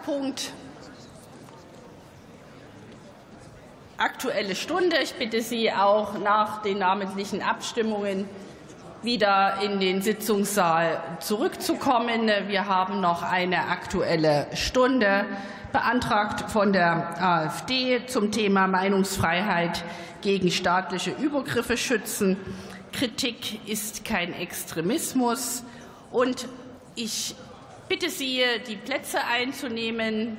Punkt Aktuelle Stunde. Ich bitte Sie auch nach den namentlichen Abstimmungen wieder in den Sitzungssaal zurückzukommen. Wir haben noch eine Aktuelle Stunde beantragt von der AfD zum Thema Meinungsfreiheit gegen staatliche Übergriffe schützen. Kritik ist kein Extremismus. Und ich bitte Sie, die Plätze einzunehmen.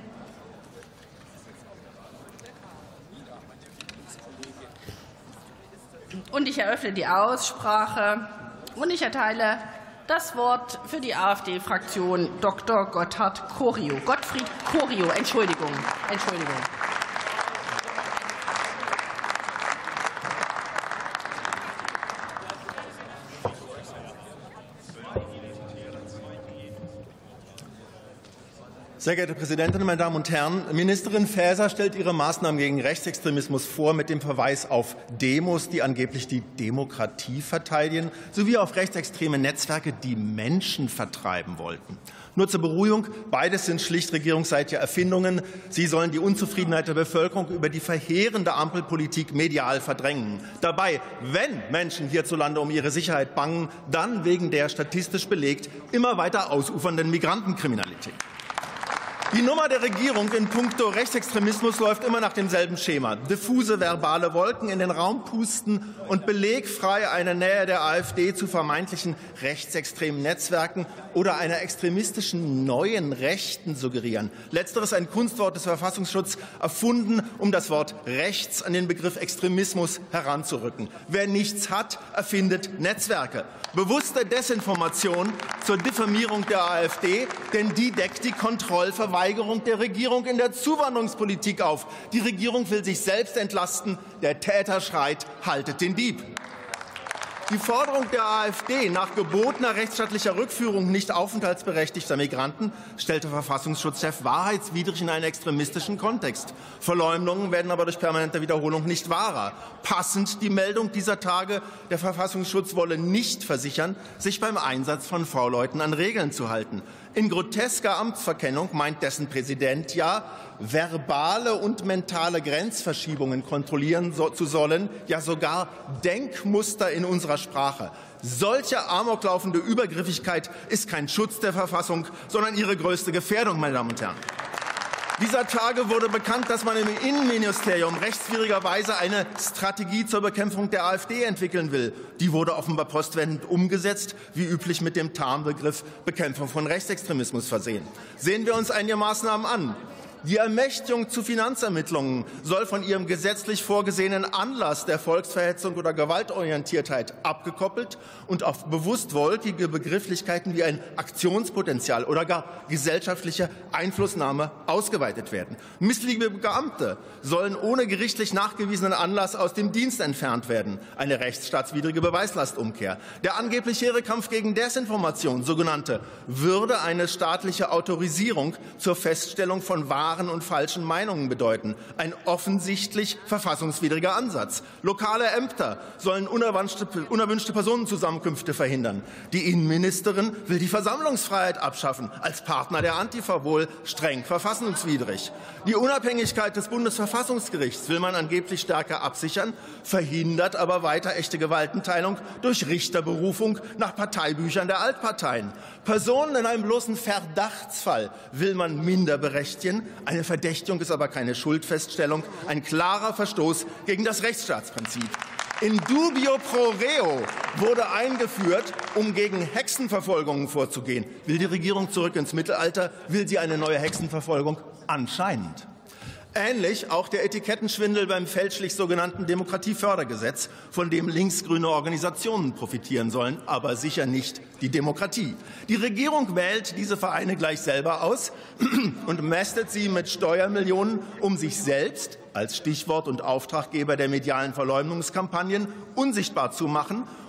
Und ich eröffne die Aussprache und ich erteile das Wort für die AfD-Fraktion Dr. Gottfried Corio. Entschuldigung. Sehr geehrte Präsidentin, meine Damen und Herren! Ministerin Faeser stellt ihre Maßnahmen gegen Rechtsextremismus vor mit dem Verweis auf Demos, die angeblich die Demokratie verteidigen, sowie auf rechtsextreme Netzwerke, die Menschen vertreiben wollten. Nur zur Beruhigung, beides sind schlicht regierungsseitige Erfindungen. Sie sollen die Unzufriedenheit der Bevölkerung über die verheerende Ampelpolitik medial verdrängen. Dabei, wenn Menschen hierzulande um ihre Sicherheit bangen, dann wegen der statistisch belegt immer weiter ausufernden Migrantenkriminalität. Die Nummer der Regierung in puncto Rechtsextremismus läuft immer nach demselben Schema. Diffuse verbale Wolken in den Raum pusten und belegfrei eine Nähe der AfD zu vermeintlichen rechtsextremen Netzwerken oder einer extremistischen neuen Rechten suggerieren. Letzteres ein Kunstwort des Verfassungsschutzes, erfunden, um das Wort rechts an den Begriff Extremismus heranzurücken. Wer nichts hat, erfindet Netzwerke. Bewusste Desinformation zur Diffamierung der AfD, denn die deckt die Kontrollverweigerung der Regierung in der Zuwanderungspolitik auf. Die Regierung will sich selbst entlasten. Der Täter schreit, haltet den Dieb. Die Forderung der AfD nach gebotener rechtsstaatlicher Rückführung nicht aufenthaltsberechtigter Migranten stellte Verfassungsschutzchef wahrheitswidrig in einen extremistischen Kontext. Verleumdungen werden aber durch permanente Wiederholung nicht wahrer. Passend die Meldung dieser Tage, der Verfassungsschutz wolle nicht versichern, sich beim Einsatz von V-Leuten an Regeln zu halten. In grotesker Amtsverkennung meint dessen Präsident ja, verbale und mentale Grenzverschiebungen kontrollieren zu sollen, ja sogar Denkmuster in unserer Sprache. Solche amoklaufende Übergriffigkeit ist kein Schutz der Verfassung, sondern ihre größte Gefährdung, meine Damen und Herren. Dieser Tage wurde bekannt, dass man im Innenministerium rechtswidrigerweise eine Strategie zur Bekämpfung der AfD entwickeln will. Die wurde offenbar postwendend umgesetzt, wie üblich mit dem Tarnbegriff Bekämpfung von Rechtsextremismus versehen. Sehen wir uns einige Maßnahmen an. Die Ermächtigung zu Finanzermittlungen soll von ihrem gesetzlich vorgesehenen Anlass der Volksverhetzung oder Gewaltorientiertheit abgekoppelt und auf bewusst wolkige Begrifflichkeiten wie ein Aktionspotenzial oder gar gesellschaftliche Einflussnahme ausgeweitet werden. Missliebige Beamte sollen ohne gerichtlich nachgewiesenen Anlass aus dem Dienst entfernt werden. Eine rechtsstaatswidrige Beweislastumkehr. Der angeblich hehre Kampf gegen Desinformation, sogenannte, würde eine staatliche Autorisierung zur Feststellung von wahren und falschen Meinungen bedeuten. Ein offensichtlich verfassungswidriger Ansatz. Lokale Ämter sollen unerwünschte Personenzusammenkünfte verhindern. Die Innenministerin will die Versammlungsfreiheit abschaffen. Als Partner der Antifa wohl streng verfassungswidrig. Die Unabhängigkeit des Bundesverfassungsgerichts will man angeblich stärker absichern, verhindert aber weiter echte Gewaltenteilung durch Richterberufung nach Parteibüchern der Altparteien. Personen in einem bloßen Verdachtsfall will man minder berechtigen. Eine Verdächtigung ist aber keine Schuldfeststellung, ein klarer Verstoß gegen das Rechtsstaatsprinzip. In dubio pro reo wurde eingeführt, um gegen Hexenverfolgungen vorzugehen. Will die Regierung zurück ins Mittelalter? Will sie eine neue Hexenverfolgung? Anscheinend. Ähnlich auch der Etikettenschwindel beim fälschlich sogenannten Demokratiefördergesetz, von dem linksgrüne Organisationen profitieren sollen, aber sicher nicht die Demokratie. Die Regierung wählt diese Vereine gleich selber aus und mästet sie mit Steuermillionen, um sich selbst als Stichwort und Auftraggeber der medialen Verleumdungskampagnen unsichtbar zu machen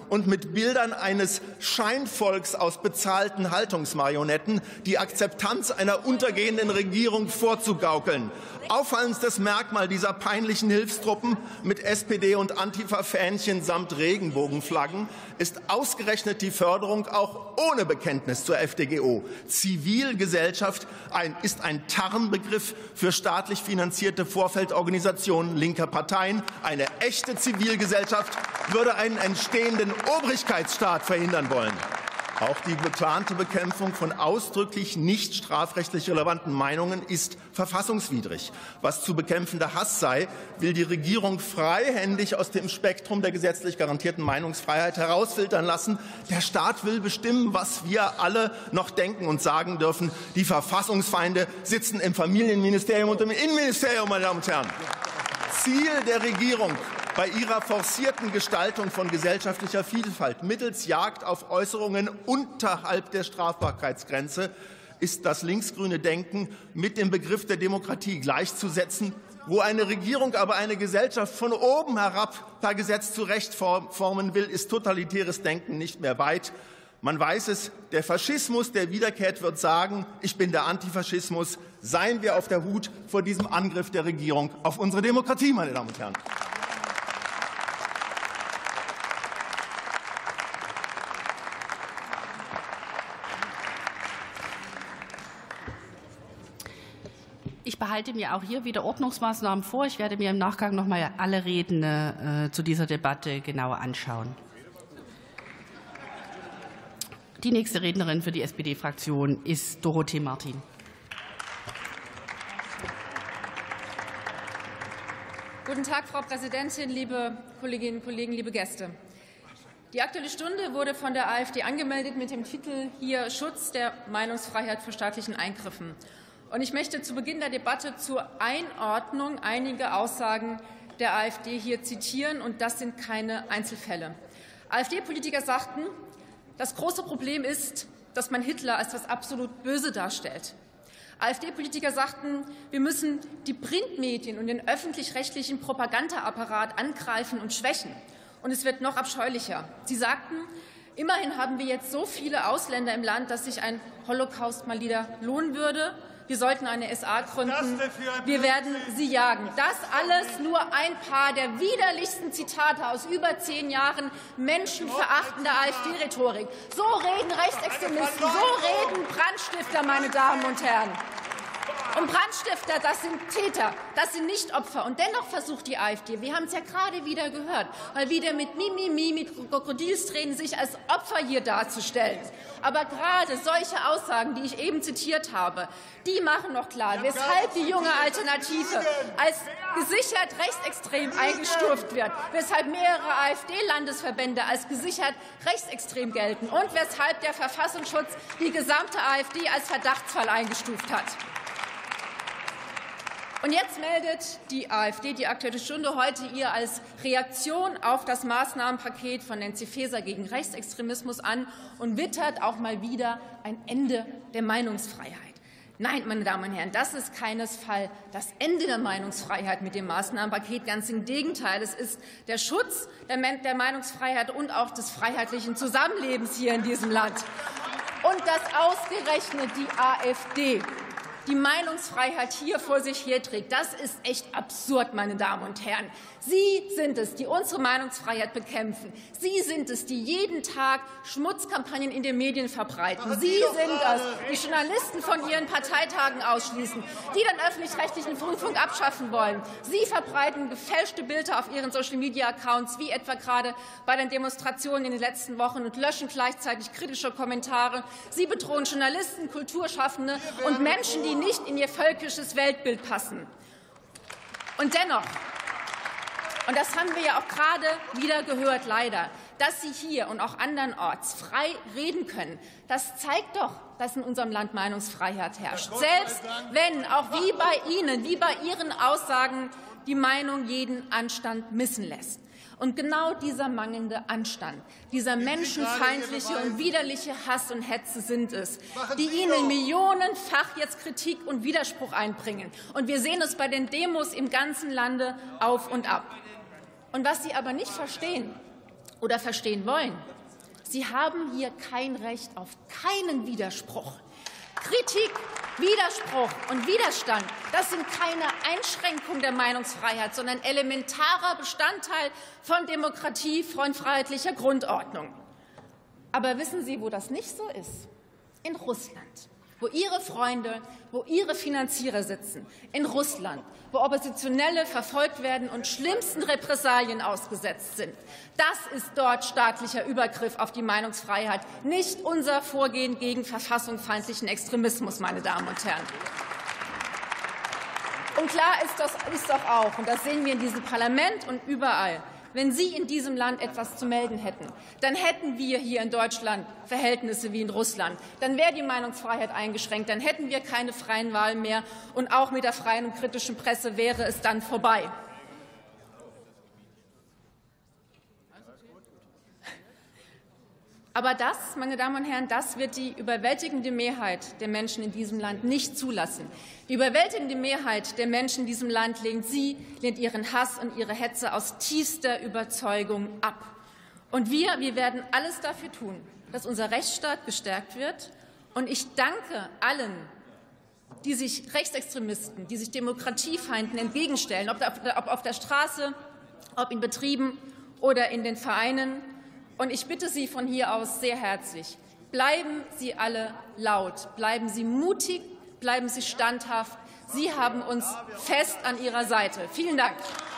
und mit Bildern eines Scheinvolks aus bezahlten Haltungsmarionetten die Akzeptanz einer untergehenden Regierung vorzugaukeln. Auffallendstes Merkmal dieser peinlichen Hilfstruppen mit SPD- und Antifa-Fähnchen samt Regenbogenflaggen ist ausgerechnet die Förderung auch ohne Bekenntnis zur FDGO. Zivilgesellschaft ist ein Tarnbegriff für staatlich finanzierte Vorfeldorganisationen linker Parteien. Eine echte Zivilgesellschaft würde einen entstehenden Obrigkeitsstaat verhindern wollen. Auch die geplante Bekämpfung von ausdrücklich nicht strafrechtlich relevanten Meinungen ist verfassungswidrig. Was zu bekämpfender Hass sei, will die Regierung freihändig aus dem Spektrum der gesetzlich garantierten Meinungsfreiheit herausfiltern lassen. Der Staat will bestimmen, was wir alle noch denken und sagen dürfen. Die Verfassungsfeinde sitzen im Familienministerium und im Innenministerium, meine Damen und Herren. Ziel der Regierung bei ihrer forcierten Gestaltung von gesellschaftlicher Vielfalt mittels Jagd auf Äußerungen unterhalb der Strafbarkeitsgrenze ist das linksgrüne Denken mit dem Begriff der Demokratie gleichzusetzen. Wo eine Regierung aber eine Gesellschaft von oben herab per Gesetz zurechtformen will, ist totalitäres Denken nicht mehr weit. Man weiß es, der Faschismus, der wiederkehrt, wird sagen, ich bin der Antifaschismus. Seien wir auf der Hut vor diesem Angriff der Regierung auf unsere Demokratie, meine Damen und Herren. Ich behalte mir auch hier wieder Ordnungsmaßnahmen vor. Ich werde mir im Nachgang noch mal alle Reden zu dieser Debatte genauer anschauen. Die nächste Rednerin für die SPD-Fraktion ist Dorothee Martin. Guten Tag, Frau Präsidentin, liebe Kolleginnen und Kollegen, liebe Gäste. Die Aktuelle Stunde wurde von der AfD angemeldet mit dem Titel hier Schutz der Meinungsfreiheit vor staatlichen Eingriffen. Und ich möchte zu Beginn der Debatte zur Einordnung einige Aussagen der AfD hier zitieren, und das sind keine Einzelfälle. AfD-Politiker sagten, das große Problem ist, dass man Hitler als das absolut Böse darstellt. AfD-Politiker sagten, wir müssen die Printmedien und den öffentlich-rechtlichen Propagandaapparat angreifen und schwächen. Und es wird noch abscheulicher. Sie sagten, immerhin haben wir jetzt so viele Ausländer im Land, dass sich ein Holocaust mal wieder lohnen würde. Wir sollten eine SA gründen. Wir werden sie jagen. Das alles nur ein paar der widerlichsten Zitate aus über 10 Jahren menschenverachtender AfD-Rhetorik. So reden Rechtsextremisten, so reden Brandstifter, meine Damen und Herren. Und Brandstifter, das sind Täter, das sind nicht Opfer. Und dennoch versucht die AfD, wir haben es ja gerade wieder gehört, mal wieder mit Mimimi, mit Krokodilstränen sich als Opfer hier darzustellen. Aber gerade solche Aussagen, die ich eben zitiert habe, die machen noch klar, weshalb die junge Alternative als gesichert rechtsextrem eingestuft wird, weshalb mehrere AfD-Landesverbände als gesichert rechtsextrem gelten und weshalb der Verfassungsschutz die gesamte AfD als Verdachtsfall eingestuft hat. Und jetzt meldet die AfD die Aktuelle Stunde heute ihr als Reaktion auf das Maßnahmenpaket von Nancy Faeser gegen Rechtsextremismus an und wittert auch mal wieder ein Ende der Meinungsfreiheit. Nein, meine Damen und Herren, das ist keinesfalls das Ende der Meinungsfreiheit mit dem Maßnahmenpaket. Ganz im Gegenteil, es ist der Schutz der Meinungsfreiheit und auch des freiheitlichen Zusammenlebens hier in diesem Land. Und dass ausgerechnet die AfD die Meinungsfreiheit hier vor sich herträgt, das ist echt absurd, meine Damen und Herren. Sie sind es, die unsere Meinungsfreiheit bekämpfen. Sie sind es, die jeden Tag Schmutzkampagnen in den Medien verbreiten. Sie sind es, die Journalisten von ihren Parteitagen ausschließen, die den öffentlich-rechtlichen Rundfunk abschaffen wollen. Sie verbreiten gefälschte Bilder auf ihren Social-Media-Accounts, wie etwa gerade bei den Demonstrationen in den letzten Wochen, und löschen gleichzeitig kritische Kommentare. Sie bedrohen Journalisten, Kulturschaffende und Menschen, die nicht in ihr völkisches Weltbild passen. Und dennoch, und das haben wir ja auch gerade wieder gehört, leider, dass Sie hier und auch andernorts frei reden können, das zeigt doch, dass in unserem Land Meinungsfreiheit herrscht. Selbst wenn, auch wie bei Ihnen, wie bei Ihren Aussagen, die Meinung jeden Anstand missen lässt. Und genau dieser mangelnde Anstand, dieser menschenfeindliche und widerliche Hass und Hetze sind es, die Ihnen millionenfach jetzt Kritik und Widerspruch einbringen. Und wir sehen es bei den Demos im ganzen Lande auf und ab. Und was Sie aber nicht verstehen, oder verstehen wollen. Sie haben hier kein Recht auf keinen Widerspruch. Kritik, Widerspruch und Widerstand, das sind keine Einschränkung der Meinungsfreiheit, sondern elementarer Bestandteil von Demokratie, von freiheitlicher Grundordnung. Aber wissen Sie, wo das nicht so ist? In Russland, wo Ihre Freunde, wo Ihre Finanzierer sitzen. In Russland, wo Oppositionelle verfolgt werden und schlimmsten Repressalien ausgesetzt sind. Das ist dort staatlicher Übergriff auf die Meinungsfreiheit, nicht unser Vorgehen gegen verfassungsfeindlichen Extremismus, meine Damen und Herren. Und klar ist doch auch, und das sehen wir in diesem Parlament und überall, wenn Sie in diesem Land etwas zu melden hätten, dann hätten wir hier in Deutschland Verhältnisse wie in Russland. Dann wäre die Meinungsfreiheit eingeschränkt, dann hätten wir keine freien Wahlen mehr, und auch mit der freien und kritischen Presse wäre es dann vorbei. Aber das, meine Damen und Herren, das wird die überwältigende Mehrheit der Menschen in diesem Land nicht zulassen. Die überwältigende Mehrheit der Menschen in diesem Land lehnt ihren Hass und ihre Hetze aus tiefster Überzeugung ab. Und wir werden alles dafür tun, dass unser Rechtsstaat gestärkt wird. Und ich danke allen, die sich Rechtsextremisten, die sich Demokratiefeinden entgegenstellen, ob auf der Straße, ob in Betrieben oder in den Vereinen. Und ich bitte Sie von hier aus sehr herzlich, bleiben Sie alle laut, bleiben Sie mutig, bleiben Sie standhaft. Sie haben uns fest an Ihrer Seite. Vielen Dank.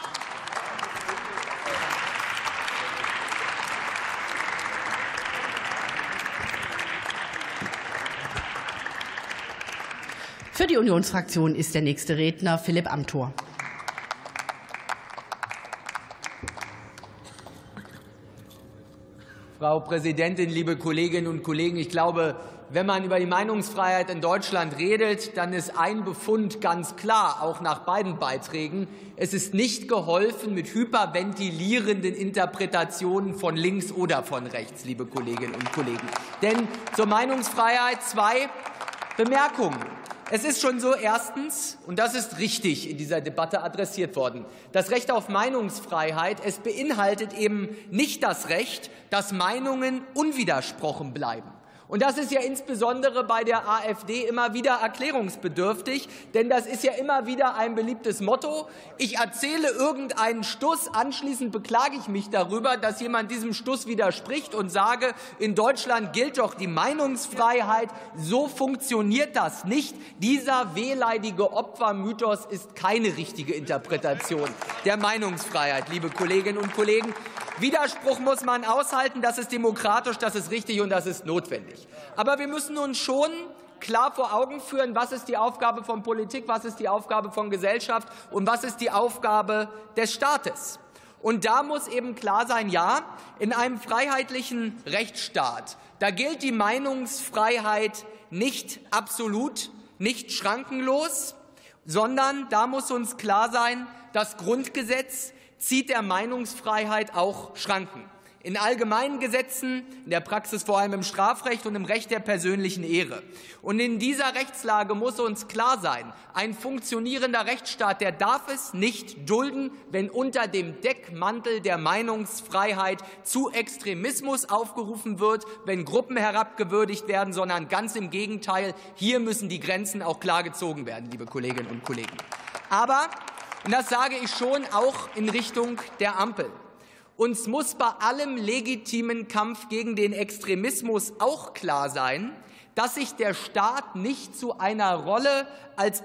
Für die Unionsfraktion ist der nächste Redner Philipp Amthor. Frau Präsidentin, liebe Kolleginnen und Kollegen! Ich glaube, wenn man über die Meinungsfreiheit in Deutschland redet, dann ist ein Befund ganz klar, auch nach beiden Beiträgen. Es ist nicht geholfen mit hyperventilierenden Interpretationen von links oder von rechts, liebe Kolleginnen und Kollegen. Denn zur Meinungsfreiheit 2 Bemerkungen. Es ist schon so, erstens, und das ist richtig in dieser Debatte adressiert worden, das Recht auf Meinungsfreiheit, es beinhaltet eben nicht das Recht, dass Meinungen unwidersprochen bleiben. Und das ist ja insbesondere bei der AfD immer wieder erklärungsbedürftig, denn das ist ja immer wieder ein beliebtes Motto. Ich erzähle irgendeinen Stuss, anschließend beklage ich mich darüber, dass jemand diesem Stuss widerspricht und sage, in Deutschland gilt doch die Meinungsfreiheit. So funktioniert das nicht. Dieser wehleidige Opfermythos ist keine richtige Interpretation der Meinungsfreiheit, liebe Kolleginnen und Kollegen. Widerspruch muss man aushalten, das ist demokratisch, das ist richtig und das ist notwendig. Aber wir müssen uns schon klar vor Augen führen, was ist die Aufgabe von Politik, was ist die Aufgabe von Gesellschaft und was ist die Aufgabe des Staates. Und da muss eben klar sein, ja, in einem freiheitlichen Rechtsstaat, da gilt die Meinungsfreiheit nicht absolut, nicht schrankenlos, sondern da muss uns klar sein, das Grundgesetz zieht der Meinungsfreiheit auch Schranken. In allgemeinen Gesetzen, in der Praxis vor allem im Strafrecht und im Recht der persönlichen Ehre. Und in dieser Rechtslage muss uns klar sein, ein funktionierender Rechtsstaat, der darf es nicht dulden, wenn unter dem Deckmantel der Meinungsfreiheit zu Extremismus aufgerufen wird, wenn Gruppen herabgewürdigt werden, sondern ganz im Gegenteil, hier müssen die Grenzen auch klar gezogen werden, liebe Kolleginnen und Kollegen. Aber, und das sage ich schon auch in Richtung der Ampel, uns muss bei allem legitimen Kampf gegen den Extremismus auch klar sein, dass sich der Staat nicht zu einer Rolle als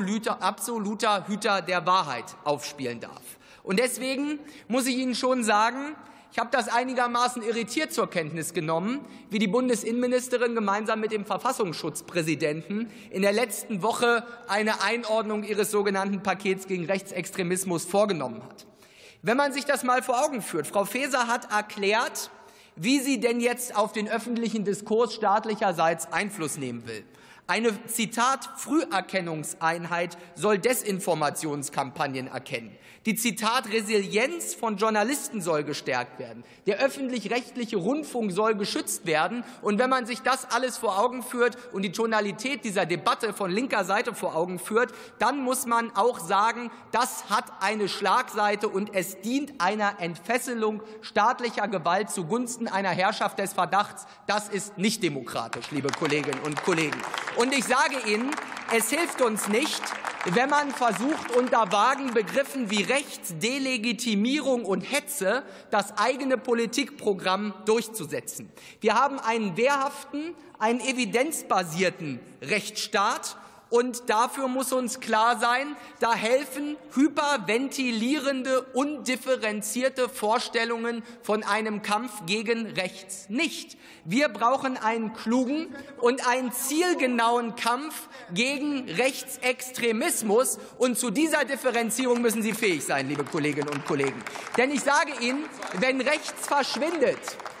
absoluter Hüter der Wahrheit aufspielen darf. Und deswegen muss ich Ihnen schon sagen, ich habe das einigermaßen irritiert zur Kenntnis genommen, wie die Bundesinnenministerin gemeinsam mit dem Verfassungsschutzpräsidenten in der letzten Woche eine Einordnung ihres sogenannten Pakets gegen Rechtsextremismus vorgenommen hat. Wenn man sich das mal vor Augen führt, Frau Faeser hat erklärt, wie sie denn jetzt auf den öffentlichen Diskurs staatlicherseits Einfluss nehmen will. Eine, Zitat, Früherkennungseinheit soll Desinformationskampagnen erkennen. Die, Zitat, Resilienz von Journalisten soll gestärkt werden. Der öffentlich-rechtliche Rundfunk soll geschützt werden. Und wenn man sich das alles vor Augen führt und die Tonalität dieser Debatte von linker Seite vor Augen führt, dann muss man auch sagen, das hat eine Schlagseite und es dient einer Entfesselung staatlicher Gewalt zugunsten einer Herrschaft des Verdachts. Das ist nicht demokratisch, liebe Kolleginnen und Kollegen. Und ich sage Ihnen, es hilft uns nicht, wenn man versucht, unter vagen Begriffen wie Rechtsdelegitimierung und Hetze das eigene Politikprogramm durchzusetzen. Wir haben einen wehrhaften, einen evidenzbasierten Rechtsstaat. Und dafür muss uns klar sein, da helfen hyperventilierende, undifferenzierte Vorstellungen von einem Kampf gegen rechts nicht. Wir brauchen einen klugen und einen zielgenauen Kampf gegen Rechtsextremismus. Und zu dieser Differenzierung müssen Sie fähig sein, liebe Kolleginnen und Kollegen. Denn ich sage Ihnen, wenn rechts verschwindet,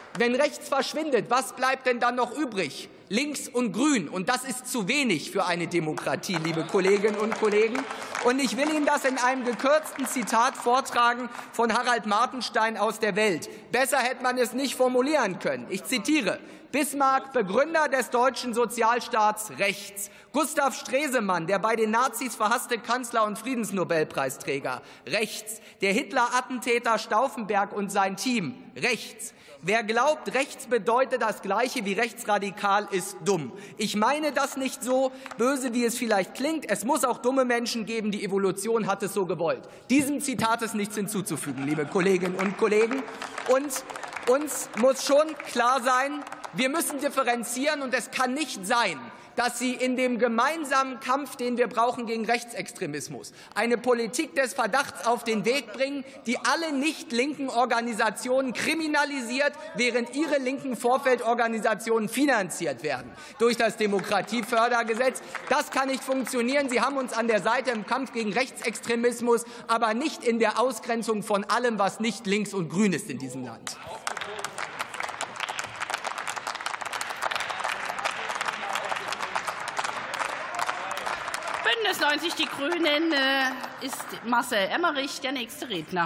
was bleibt denn dann noch übrig? Links und Grün. Und das ist zu wenig für eine Demokratie, liebe Kolleginnen und Kollegen. Und ich will Ihnen das in einem gekürzten Zitat vortragen von Harald Martenstein aus der Welt. Besser hätte man es nicht formulieren können. Ich zitiere: Bismarck, Begründer des deutschen Sozialstaats rechts. Gustav Stresemann, der bei den Nazis verhasste Kanzler und Friedensnobelpreisträger rechts. Der Hitler-Attentäter Stauffenberg und sein Team rechts. Wer glaubt, rechts bedeutet das Gleiche wie rechtsradikal, ist dumm. Ich meine das nicht so böse, wie es vielleicht klingt. Es muss auch dumme Menschen geben. Die Evolution hat es so gewollt. Diesem Zitat ist nichts hinzuzufügen, liebe Kolleginnen und Kollegen. Und uns muss schon klar sein, wir müssen differenzieren, und es kann nicht sein, dass Sie in dem gemeinsamen Kampf, den wir brauchen gegen Rechtsextremismus, eine Politik des Verdachts auf den Weg bringen, die alle nicht linken Organisationen kriminalisiert, während ihre linken Vorfeldorganisationen finanziert werden durch das Demokratiefördergesetz. Das kann nicht funktionieren. Sie haben uns an der Seite im Kampf gegen Rechtsextremismus, aber nicht in der Ausgrenzung von allem, was nicht links und grün ist in diesem Land. Bündnis 90 Die Grünen ist Marcel Emmerich der nächste Redner.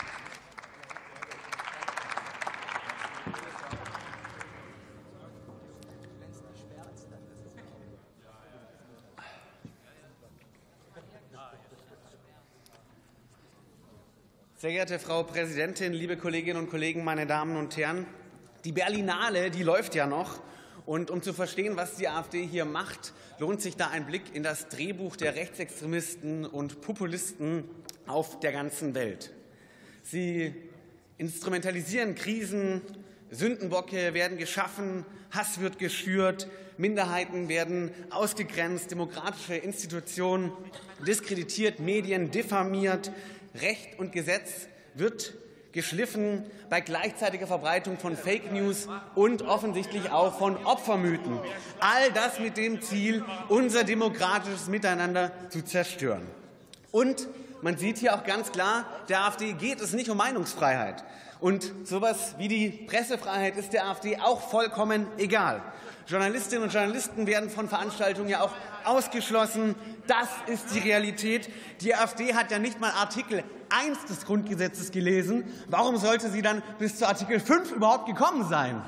Sehr geehrte Frau Präsidentin, liebe Kolleginnen und Kollegen, meine Damen und Herren! Die Berlinale, die läuft ja noch. Und um zu verstehen, was die AfD hier macht, lohnt sich da ein Blick in das Drehbuch der Rechtsextremisten und Populisten auf der ganzen Welt. Sie instrumentalisieren Krisen, Sündenbocke werden geschaffen, Hass wird geschürt, Minderheiten werden ausgegrenzt, demokratische Institutionen diskreditiert, Medien diffamiert, Recht und Gesetz wird geschliffen bei gleichzeitiger Verbreitung von Fake News und offensichtlich auch von Opfermythen. All das mit dem Ziel, unser demokratisches Miteinander zu zerstören. Und man sieht hier auch ganz klar, der AfD geht es nicht um Meinungsfreiheit. Und sowas wie die Pressefreiheit ist der AfD auch vollkommen egal. Journalistinnen und Journalisten werden von Veranstaltungen ja auch ausgeschlossen. Das ist die Realität. Die AfD hat ja nicht mal Artikel 1 des Grundgesetzes gelesen. Warum sollte sie dann bis zu Artikel 5 überhaupt gekommen sein?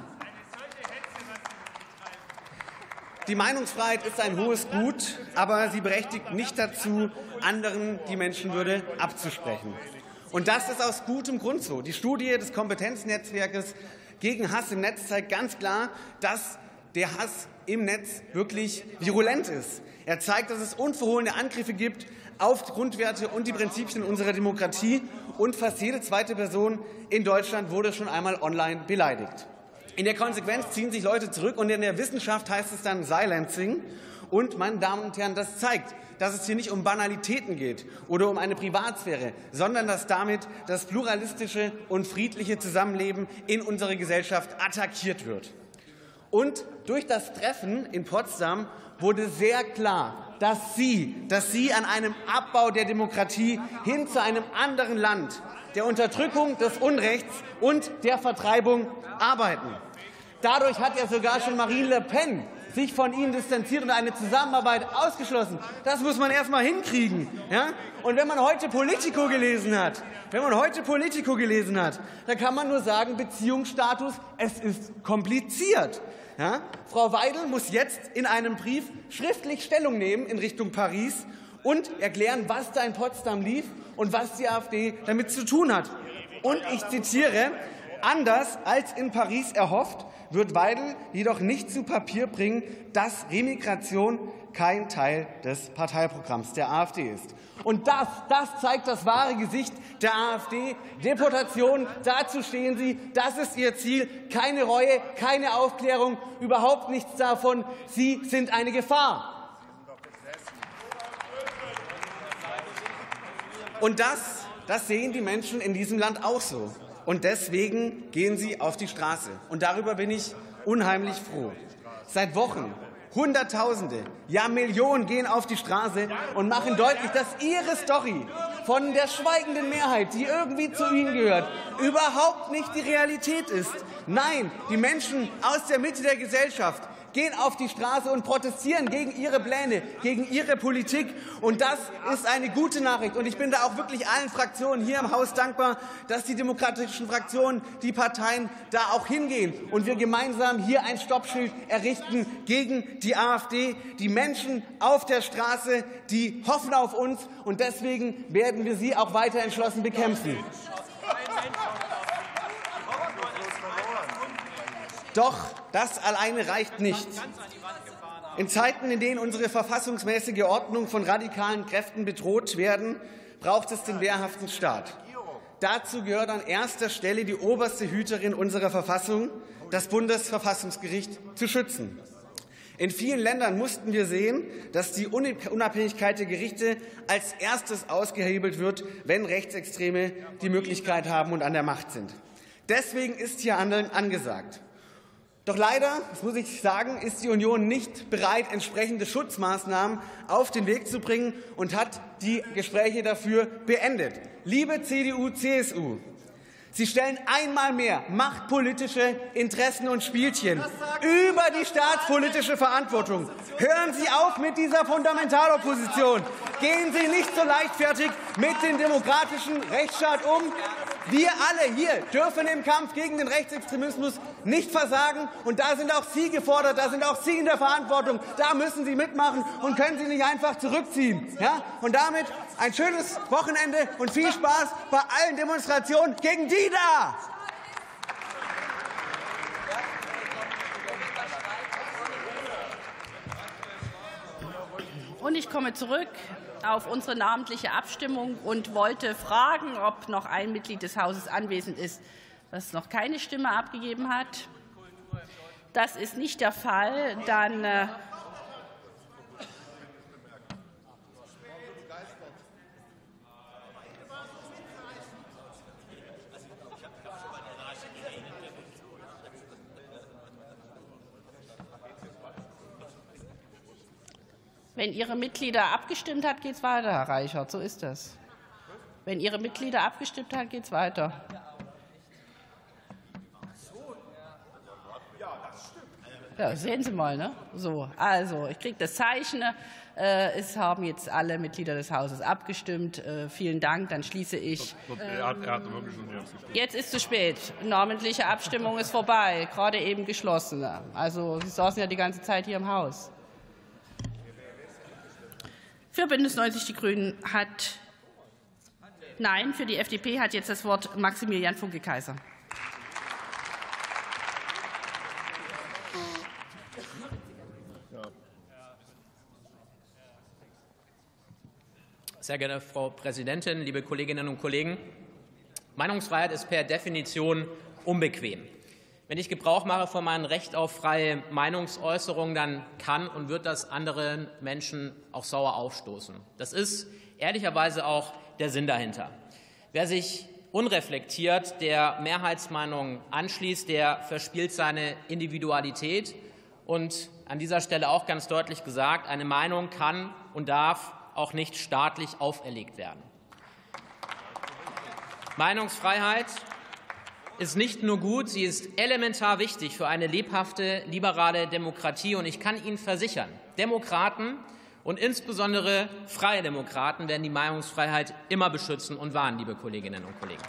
Die Meinungsfreiheit ist ein hohes Gut, aber sie berechtigt nicht dazu, anderen die Menschenwürde abzusprechen. Und das ist aus gutem Grund so. Die Studie des Kompetenznetzwerkes gegen Hass im Netz zeigt ganz klar, dass der Hass im Netz wirklich virulent ist. Er zeigt, dass es unverhohlene Angriffe gibt auf die Grundwerte und die Prinzipien unserer Demokratie. Und fast jede zweite Person in Deutschland wurde schon einmal online beleidigt. In der Konsequenz ziehen sich Leute zurück, und in der Wissenschaft heißt es dann Silencing. Und, meine Damen und Herren, das zeigt, dass es hier nicht um Banalitäten geht oder um eine Privatsphäre, sondern dass damit das pluralistische und friedliche Zusammenleben in unserer Gesellschaft attackiert wird. Und durch das Treffen in Potsdam wurde sehr klar, dass Sie an einem Abbau der Demokratie hin zu einem anderen Land, der Unterdrückung des Unrechts und der Vertreibung arbeiten. Dadurch hat ja sogar schon Marine Le Pen sich von ihnen distanziert und eine Zusammenarbeit ausgeschlossen. Das muss man erst mal hinkriegen. Ja? Und wenn man heute Politico gelesen hat, dann kann man nur sagen, Beziehungsstatus, es ist kompliziert. Ja? Frau Weidel muss jetzt in einem Brief schriftlich Stellung nehmen in Richtung Paris und erklären, was da in Potsdam lief und was die AfD damit zu tun hat. Und ich zitiere, anders als in Paris erhofft, wird Weidel jedoch nicht zu Papier bringen, dass Remigration kein Teil des Parteiprogramms der AfD ist. Und das zeigt das wahre Gesicht der AfD. Deportation, dazu stehen sie, das ist ihr Ziel. Keine Reue, keine Aufklärung, überhaupt nichts davon. Sie sind eine Gefahr. Und das sehen die Menschen in diesem Land auch so. Und deswegen gehen sie auf die Straße. Und darüber bin ich unheimlich froh. Seit Wochen Hunderttausende, ja Millionen gehen auf die Straße und machen deutlich, dass ihre Story von der schweigenden Mehrheit, die irgendwie zu ihnen gehört, überhaupt nicht die Realität ist. Nein, die Menschen aus der Mitte der Gesellschaft gehen auf die Straße und protestieren gegen ihre Pläne, gegen ihre Politik. Und das ist eine gute Nachricht. Und ich bin da auch wirklich allen Fraktionen hier im Haus dankbar, dass die demokratischen Fraktionen, die Parteien da auch hingehen und wir gemeinsam hier ein Stoppschild errichten gegen die AfD. Die Menschen auf der Straße, die hoffen auf uns. Und deswegen werden wir sie auch weiter entschlossen bekämpfen. Doch das alleine reicht nicht. In Zeiten, in denen unsere verfassungsmäßige Ordnung von radikalen Kräften bedroht werden, braucht es den wehrhaften Staat. Dazu gehört an erster Stelle die oberste Hüterin unserer Verfassung, das Bundesverfassungsgericht, zu schützen. In vielen Ländern mussten wir sehen, dass die Unabhängigkeit der Gerichte als erstes ausgehebelt wird, wenn Rechtsextreme die Möglichkeit haben und an der Macht sind. Deswegen ist hier Handeln angesagt. Doch leider, das muss ich sagen, ist die Union nicht bereit, entsprechende Schutzmaßnahmen auf den Weg zu bringen und hat die Gespräche dafür beendet. Liebe CDU, CSU, Sie stellen einmal mehr machtpolitische Interessen und Spielchen über die staatspolitische Verantwortung. Hören Sie auf mit dieser Fundamentalopposition. Gehen Sie nicht so leichtfertig mit dem demokratischen Rechtsstaat um. Wir alle hier dürfen im Kampf gegen den Rechtsextremismus nicht versagen. Und da sind auch Sie gefordert, da sind auch Sie in der Verantwortung. Da müssen Sie mitmachen und können Sie nicht einfach zurückziehen. Ja? Und damit ein schönes Wochenende und viel Spaß bei allen Demonstrationen gegen die da! Und ich komme zurück auf unsere namentliche Abstimmung und wollte fragen, ob noch ein Mitglied des Hauses anwesend ist, das noch keine Stimme abgegeben hat. Das ist nicht der Fall. Dann wenn Ihre Mitglieder abgestimmt hat, geht es weiter, Herr Reichert. So ist das. Wenn Ihre Mitglieder abgestimmt hat, geht es weiter. Ja, sehen Sie mal, ne? So, also ich kriege das Zeichen. Es haben jetzt alle Mitglieder des Hauses abgestimmt. Vielen Dank. Dann schließe ich. Jetzt ist zu spät. Namentliche Abstimmung ist vorbei. Gerade eben geschlossen. Also Sie saßen ja die ganze Zeit hier im Haus. Für Bündnis 90 Die Grünen hat Nein, für die FDP hat jetzt das Wort Maximilian Funke-Kaiser. Sehr geehrte Frau Präsidentin, liebe Kolleginnen und Kollegen! Meinungsfreiheit ist per Definition unbequem. Wenn ich Gebrauch mache von meinem Recht auf freie Meinungsäußerung, dann kann und wird das anderen Menschen auch sauer aufstoßen. Das ist ehrlicherweise auch der Sinn dahinter. Wer sich unreflektiert der Mehrheitsmeinung anschließt, der verspielt seine Individualität. Und an dieser Stelle auch ganz deutlich gesagt, eine Meinung kann und darf auch nicht staatlich auferlegt werden. Meinungsfreiheit ist nicht nur gut, sie ist elementar wichtig für eine lebhafte, liberale Demokratie. Und ich kann Ihnen versichern, Demokraten und insbesondere Freie Demokraten werden die Meinungsfreiheit immer beschützen und wahren, liebe Kolleginnen und Kollegen.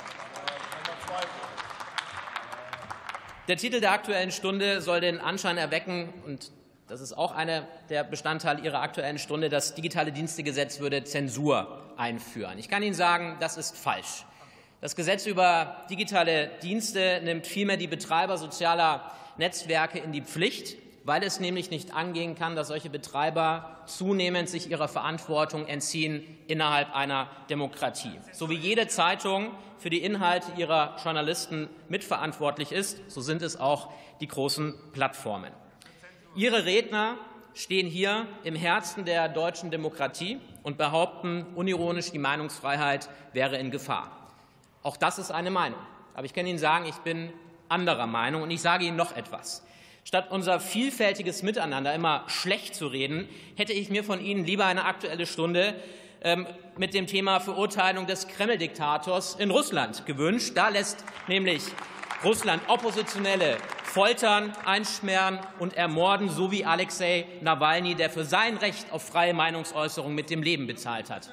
Der Titel der Aktuellen Stunde soll den Anschein erwecken, und das ist auch einer der Bestandteile Ihrer Aktuellen Stunde, das digitale Dienstegesetz würde Zensur einführen. Ich kann Ihnen sagen, das ist falsch. Das Gesetz über digitale Dienste nimmt vielmehr die Betreiber sozialer Netzwerke in die Pflicht, weil es nämlich nicht angehen kann, dass solche Betreiber zunehmend sich ihrer Verantwortung entziehen innerhalb einer Demokratie. So wie jede Zeitung für die Inhalte ihrer Journalisten mitverantwortlich ist, so sind es auch die großen Plattformen. Ihre Redner stehen hier im Herzen der deutschen Demokratie und behaupten unironisch, die Meinungsfreiheit wäre in Gefahr. Auch das ist eine Meinung. Aber ich kann Ihnen sagen, ich bin anderer Meinung, und ich sage Ihnen noch etwas. Statt unser vielfältiges Miteinander immer schlecht zu reden, hätte ich mir von Ihnen lieber eine Aktuelle Stunde mit dem Thema Verurteilung des Kreml-Diktators in Russland gewünscht. Da lässt nämlich Russland Oppositionelle foltern, einsperren und ermorden, so wie Alexei Nawalny, der für sein Recht auf freie Meinungsäußerung mit dem Leben bezahlt hat.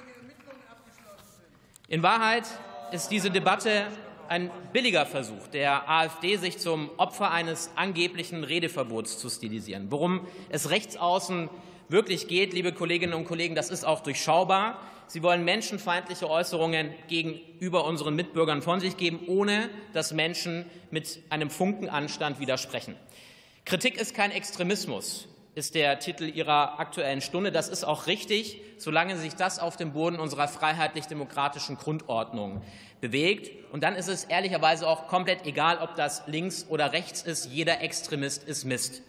In Wahrheit ist diese Debatte ein billiger Versuch der AfD, sich zum Opfer eines angeblichen Redeverbots zu stilisieren. Worum es rechtsaußen wirklich geht, liebe Kolleginnen und Kollegen, das ist auch durchschaubar. Sie wollen menschenfeindliche Äußerungen gegenüber unseren Mitbürgern von sich geben, ohne dass Menschen mit einem Funken Anstand widersprechen. Kritik ist kein Extremismus, ist der Titel Ihrer Aktuellen Stunde. Das ist auch richtig, solange sich das auf dem Boden unserer freiheitlich-demokratischen Grundordnung bewegt. Und dann ist es ehrlicherweise auch komplett egal, ob das links oder rechts ist. Jeder Extremist ist Mist.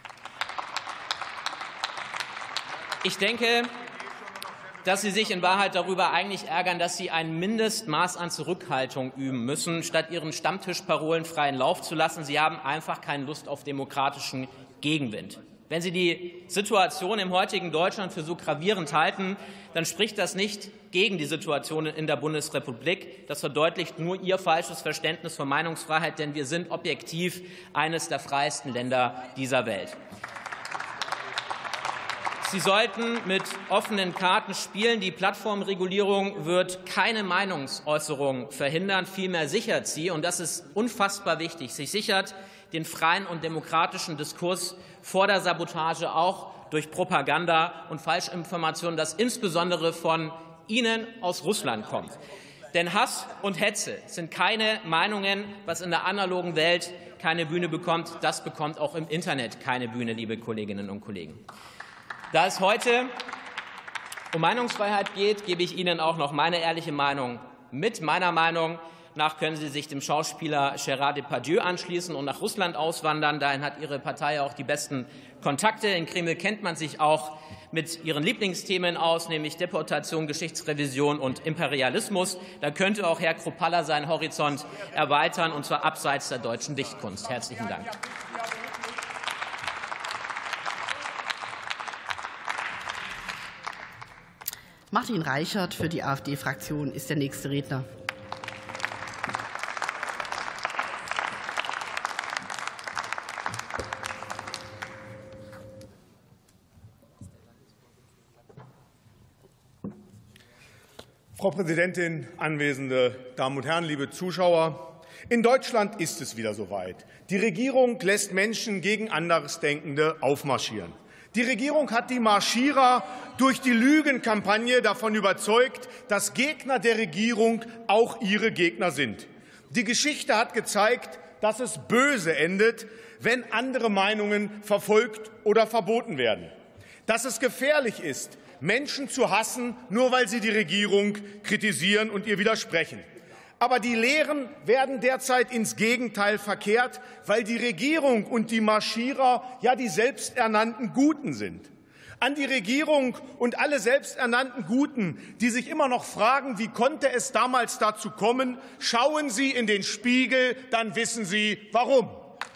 Ich denke, dass Sie sich in Wahrheit darüber eigentlich ärgern, dass Sie ein Mindestmaß an Zurückhaltung üben müssen, statt Ihren Stammtischparolen freien Lauf zu lassen. Sie haben einfach keine Lust auf demokratischen Gegenwind. Wenn Sie die Situation im heutigen Deutschland für so gravierend halten, dann spricht das nicht gegen die Situation in der Bundesrepublik. Das verdeutlicht nur Ihr falsches Verständnis von Meinungsfreiheit, denn wir sind objektiv eines der freiesten Länder dieser Welt. Sie sollten mit offenen Karten spielen. Die Plattformregulierung wird keine Meinungsäußerung verhindern, vielmehr sichert sie, und das ist unfassbar wichtig, sie sichert den freien und demokratischen Diskurs vor der Sabotage auch durch Propaganda und Falschinformationen, das insbesondere von Ihnen aus Russland kommt. Denn Hass und Hetze sind keine Meinungen, was in der analogen Welt keine Bühne bekommt. Das bekommt auch im Internet keine Bühne, liebe Kolleginnen und Kollegen. Da es heute um Meinungsfreiheit geht, gebe ich Ihnen auch noch meine ehrliche Meinung mit. Meiner Meinung nach können Sie sich dem Schauspieler Gérard Depardieu anschließen und nach Russland auswandern. Dahin hat Ihre Partei auch die besten Kontakte. In Kreml kennt man sich auch mit Ihren Lieblingsthemen aus, nämlich Deportation, Geschichtsrevision und Imperialismus. Da könnte auch Herr Kruppalla seinen Horizont erweitern, und zwar abseits der deutschen Dichtkunst. Herzlichen Dank. Martin Reichert für die AfD-Fraktion ist der nächste Redner. Frau Präsidentin, anwesende Damen und Herren, liebe Zuschauer! In Deutschland ist es wieder soweit. Die Regierung lässt Menschen gegen Andersdenkende aufmarschieren. Die Regierung hat die Marschierer durch die Lügenkampagne davon überzeugt, dass Gegner der Regierung auch ihre Gegner sind. Die Geschichte hat gezeigt, dass es böse endet, wenn andere Meinungen verfolgt oder verboten werden. Dass es gefährlich ist, Menschen zu hassen, nur weil sie die Regierung kritisieren und ihr widersprechen. Aber die Lehren werden derzeit ins Gegenteil verkehrt, weil die Regierung und die Marschierer ja die selbsternannten Guten sind. An die Regierung und alle selbsternannten Guten, die sich immer noch fragen, wie konnte es damals dazu kommen, schauen Sie in den Spiegel, dann wissen Sie, warum.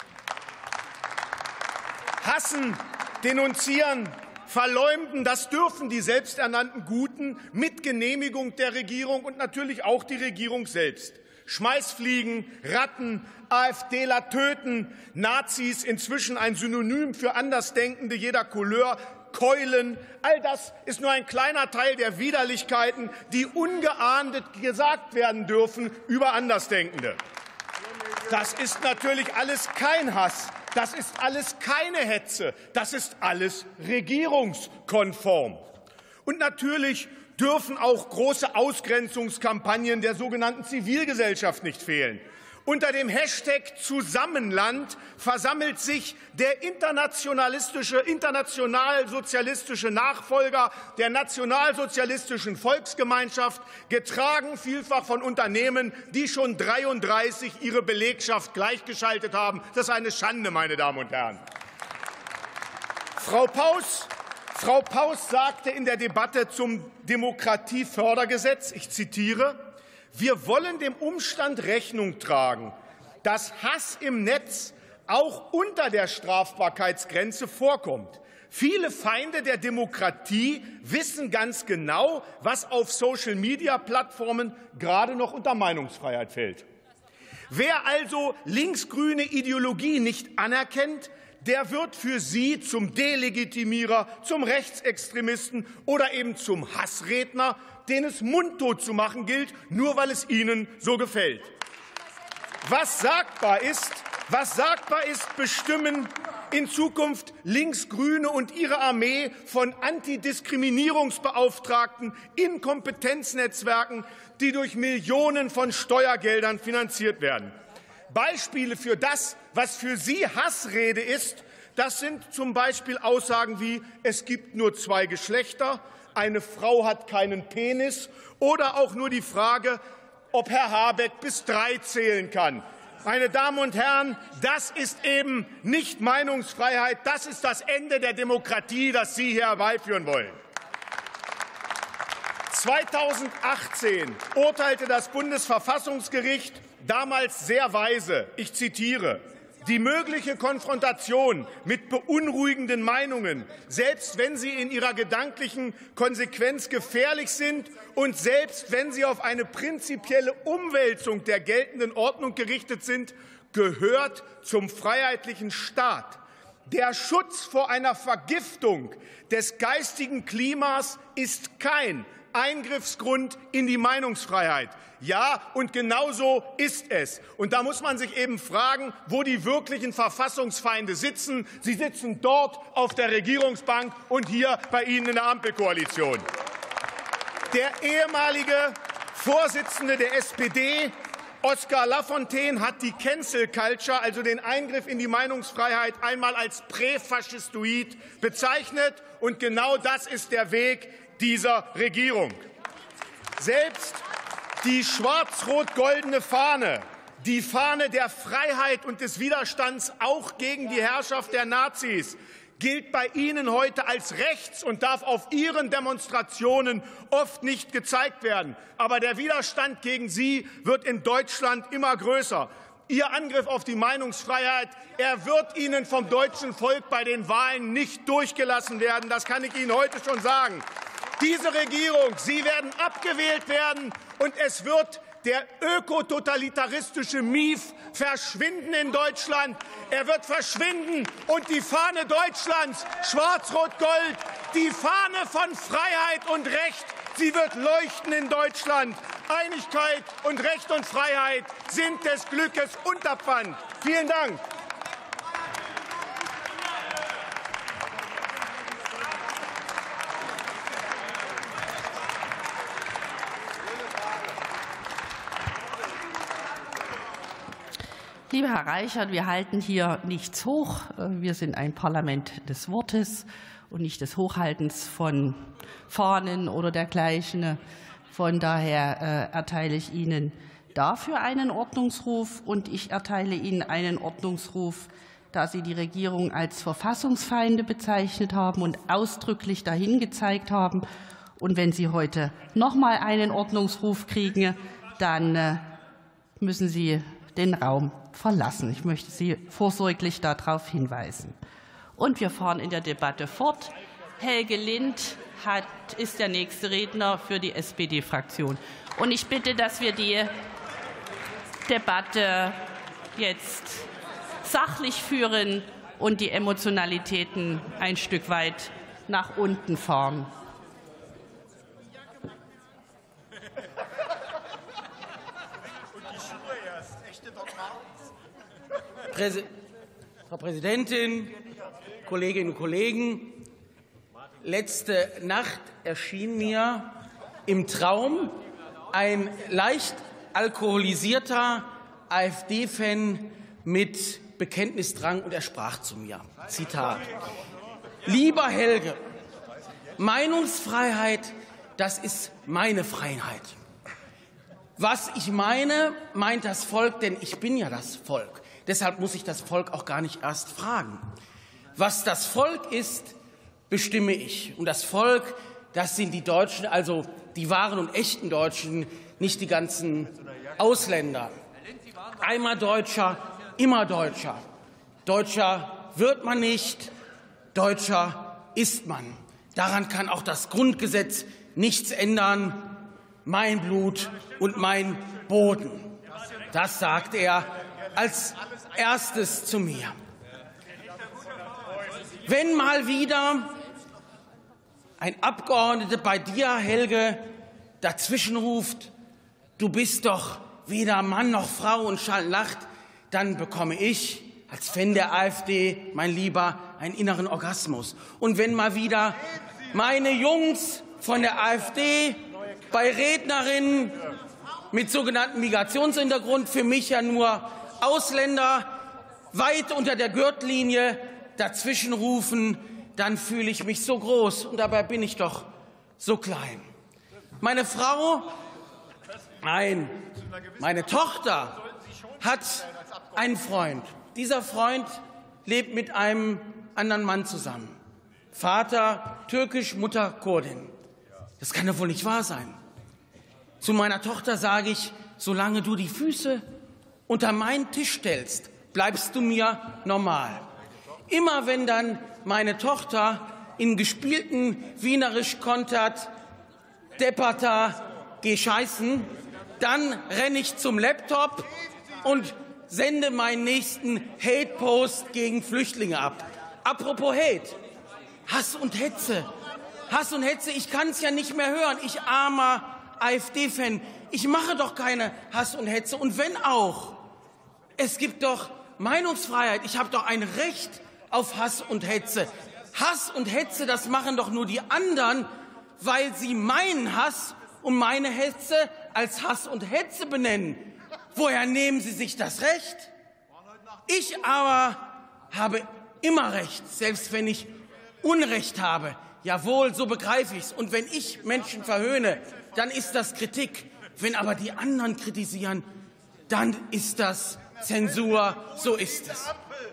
Hassen, denunzieren, verleumden, das dürfen die selbsternannten Guten mit Genehmigung der Regierung und natürlich auch die Regierung selbst. Schmeißfliegen, Ratten, AfDler töten, Nazis, inzwischen ein Synonym für Andersdenkende jeder Couleur, Keulen. All das ist nur ein kleiner Teil der Widerlichkeiten, die ungeahndet gesagt werden dürfen über Andersdenkende. Das ist natürlich alles kein Hass. Das ist alles keine Hetze. Das ist alles regierungskonform. Und natürlich dürfen auch große Ausgrenzungskampagnen der sogenannten Zivilgesellschaft nicht fehlen. Unter dem Hashtag Zusammenland versammelt sich der internationalsozialistische Nachfolger der nationalsozialistischen Volksgemeinschaft, getragen vielfach von Unternehmen, die schon 1933 ihre Belegschaft gleichgeschaltet haben. Das ist eine Schande, meine Damen und Herren. Frau Paus sagte in der Debatte zum Demokratiefördergesetz, ich zitiere, wir wollen dem Umstand Rechnung tragen, dass Hass im Netz auch unter der Strafbarkeitsgrenze vorkommt. Viele Feinde der Demokratie wissen ganz genau, was auf Social-Media-Plattformen gerade noch unter Meinungsfreiheit fällt. Wer also linksgrüne Ideologie nicht anerkennt, der wird für Sie zum Delegitimierer, zum Rechtsextremisten oder eben zum Hassredner, den es mundtot zu machen gilt, nur weil es Ihnen so gefällt. Was sagbar ist, bestimmen in Zukunft Linksgrüne und ihre Armee von Antidiskriminierungsbeauftragten in Kompetenznetzwerken, die durch Millionen von Steuergeldern finanziert werden. Beispiele für das, was für Sie Hassrede ist, das sind zum Beispiel Aussagen wie es gibt nur 2 Geschlechter, eine Frau hat keinen Penis oder auch nur die Frage, ob Herr Habeck bis 3 zählen kann. Meine Damen und Herren, das ist eben nicht Meinungsfreiheit, das ist das Ende der Demokratie, das Sie hier herbeiführen wollen. 2018 urteilte das Bundesverfassungsgericht damals sehr weise, ich zitiere, die mögliche Konfrontation mit beunruhigenden Meinungen, selbst wenn sie in ihrer gedanklichen Konsequenz gefährlich sind und selbst wenn sie auf eine prinzipielle Umwälzung der geltenden Ordnung gerichtet sind, gehört zum freiheitlichen Staat. Der Schutz vor einer Vergiftung des geistigen Klimas ist kein Eingriffsgrund in die Meinungsfreiheit. Ja, und genau so ist es. Und da muss man sich eben fragen, wo die wirklichen Verfassungsfeinde sitzen. Sie sitzen dort auf der Regierungsbank und hier bei Ihnen in der Ampelkoalition. Der ehemalige Vorsitzende der SPD, Oskar Lafontaine, hat die Cancel Culture, also den Eingriff in die Meinungsfreiheit, einmal als präfaschistoid bezeichnet. Und genau das ist der Weg dieser Regierung. Selbst die schwarz-rot-goldene Fahne, die Fahne der Freiheit und des Widerstands auch gegen die Herrschaft der Nazis, gilt bei Ihnen heute als rechts und darf auf Ihren Demonstrationen oft nicht gezeigt werden. Aber der Widerstand gegen Sie wird in Deutschland immer größer. Ihr Angriff auf die Meinungsfreiheit, er wird Ihnen vom deutschen Volk bei den Wahlen nicht durchgelassen werden. Das kann ich Ihnen heute schon sagen. Diese Regierung, Sie werden abgewählt werden, und es wird der ökototalitaristische Mief verschwinden in Deutschland. Er wird verschwinden, und die Fahne Deutschlands, Schwarz-Rot-Gold, die Fahne von Freiheit und Recht, sie wird leuchten in Deutschland. Einigkeit und Recht und Freiheit sind des Glückes Unterpfand. Vielen Dank. Lieber Herr Reichert, wir halten hier nichts hoch. Wir sind ein Parlament des Wortes und nicht des Hochhaltens von Fahnen oder dergleichen. Von daher erteile ich Ihnen dafür einen Ordnungsruf, und ich erteile Ihnen einen Ordnungsruf, da Sie die Regierung als Verfassungsfeinde bezeichnet haben und ausdrücklich dahin gezeigt haben. Und wenn Sie heute noch mal einen Ordnungsruf kriegen, dann müssen Sie den Raum verlassen. Ich möchte Sie vorsorglich darauf hinweisen. Und wir fahren in der Debatte fort. Helge Lind ist der nächste Redner für die SPD-Fraktion. Und ich bitte, dass wir die Debatte jetzt sachlich führen und die Emotionalitäten ein Stück weit nach unten fahren. Frau Präsidentin, Kolleginnen und Kollegen! Letzte Nacht erschien mir im Traum ein leicht alkoholisierter AfD-Fan mit Bekenntnisdrang, und er sprach zu mir. Zitat: Lieber Helge, Meinungsfreiheit, das ist meine Freiheit. Was ich meine, meint das Volk, denn ich bin ja das Volk. Deshalb muss ich das Volk auch gar nicht erst fragen. Was das Volk ist, bestimme ich. Und das Volk, das sind die Deutschen, also die wahren und echten Deutschen, nicht die ganzen Ausländer. Einmal Deutscher, immer Deutscher. Deutscher wird man nicht, Deutscher ist man. Daran kann auch das Grundgesetz nichts ändern. Mein Blut und mein Boden. Das sagt er als erstes zu mir. Wenn mal wieder ein Abgeordneter bei dir, Helge, dazwischen ruft, du bist doch weder Mann noch Frau und lacht, dann bekomme ich als Fan der AfD, mein Lieber, einen inneren Orgasmus. Und wenn mal wieder meine Jungs von der AfD bei Rednerinnen mit sogenanntem Migrationshintergrund, für mich ja nur Ausländer, weit unter der Gürtellinie dazwischen rufen, dann fühle ich mich so groß, und dabei bin ich doch so klein. Meine Frau, nein, meine Tochter hat einen Freund. Dieser Freund lebt mit einem anderen Mann zusammen. Vater türkisch, Mutter Kurdin. Das kann doch wohl nicht wahr sein. Zu meiner Tochter sage ich, solange du die Füße unter meinen Tisch stellst, bleibst du mir normal. Immer wenn dann meine Tochter in gespielten Wienerisch kontert, Depperter, geh scheißen, dann renne ich zum Laptop und sende meinen nächsten Hate-Post gegen Flüchtlinge ab. Apropos Hate, Hass und Hetze. Hass und Hetze, ich kann es ja nicht mehr hören. Ich armer AfD-Fan, ich mache doch keine Hass und Hetze. Und wenn auch, es gibt doch Meinungsfreiheit. Ich habe doch ein Recht auf Hass und Hetze. Hass und Hetze, das machen doch nur die anderen, weil sie meinen Hass und meine Hetze als Hass und Hetze benennen. Woher nehmen Sie sich das Recht? Ich aber habe immer Recht, selbst wenn ich Unrecht habe. Jawohl, so begreife ich es. Und wenn ich Menschen verhöhne, dann ist das Kritik. Wenn aber die anderen kritisieren, dann ist das Zensur. So ist es.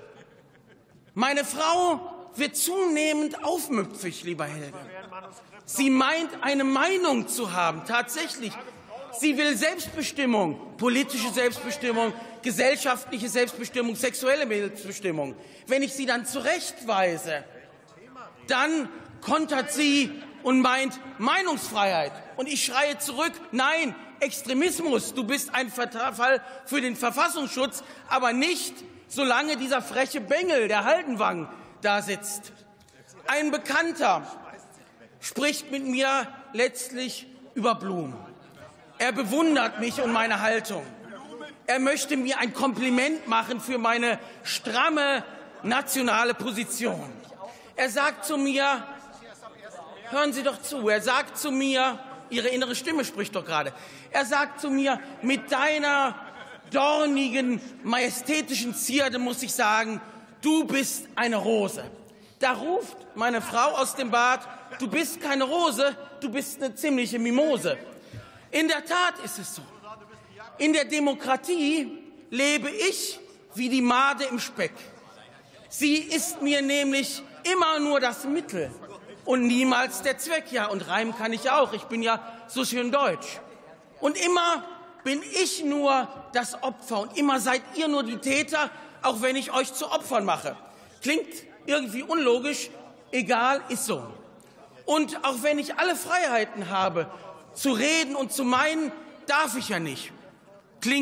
Meine Frau wird zunehmend aufmüpfig, lieber Helge. Sie meint, eine Meinung zu haben, tatsächlich. Sie will Selbstbestimmung, politische Selbstbestimmung, gesellschaftliche Selbstbestimmung, sexuelle Selbstbestimmung. Wenn ich sie dann zurechtweise, dann kontert sie und meint Meinungsfreiheit. Und ich schreie zurück, nein, Extremismus, du bist ein Fall für den Verfassungsschutz, aber nicht, solange dieser freche Bengel, der Haldenwang, da sitzt. Ein Bekannter spricht mit mir letztlich über Blumen. Er bewundert mich und meine Haltung. Er möchte mir ein Kompliment machen für meine stramme nationale Position. Er sagt zu mir, hören Sie doch zu, er sagt zu mir, Ihre innere Stimme spricht doch gerade, er sagt zu mir, mit deiner dornigen, majestätischen Zierde muss ich sagen, du bist eine Rose. Da ruft meine Frau aus dem Bad, du bist keine Rose, du bist eine ziemliche Mimose. In der Tat ist es so. In der Demokratie lebe ich wie die Made im Speck. Sie ist mir nämlich immer nur das Mittel und niemals der Zweck. Ja, und reimen kann ich auch. Ich bin ja so schön deutsch. Und immer bin ich nur das Opfer und immer seid ihr nur die Täter, auch wenn ich euch zu Opfern mache. Klingt irgendwie unlogisch, egal, ist so. Und auch wenn ich alle Freiheiten habe, zu reden und zu meinen, darf ich ja nicht. Klingt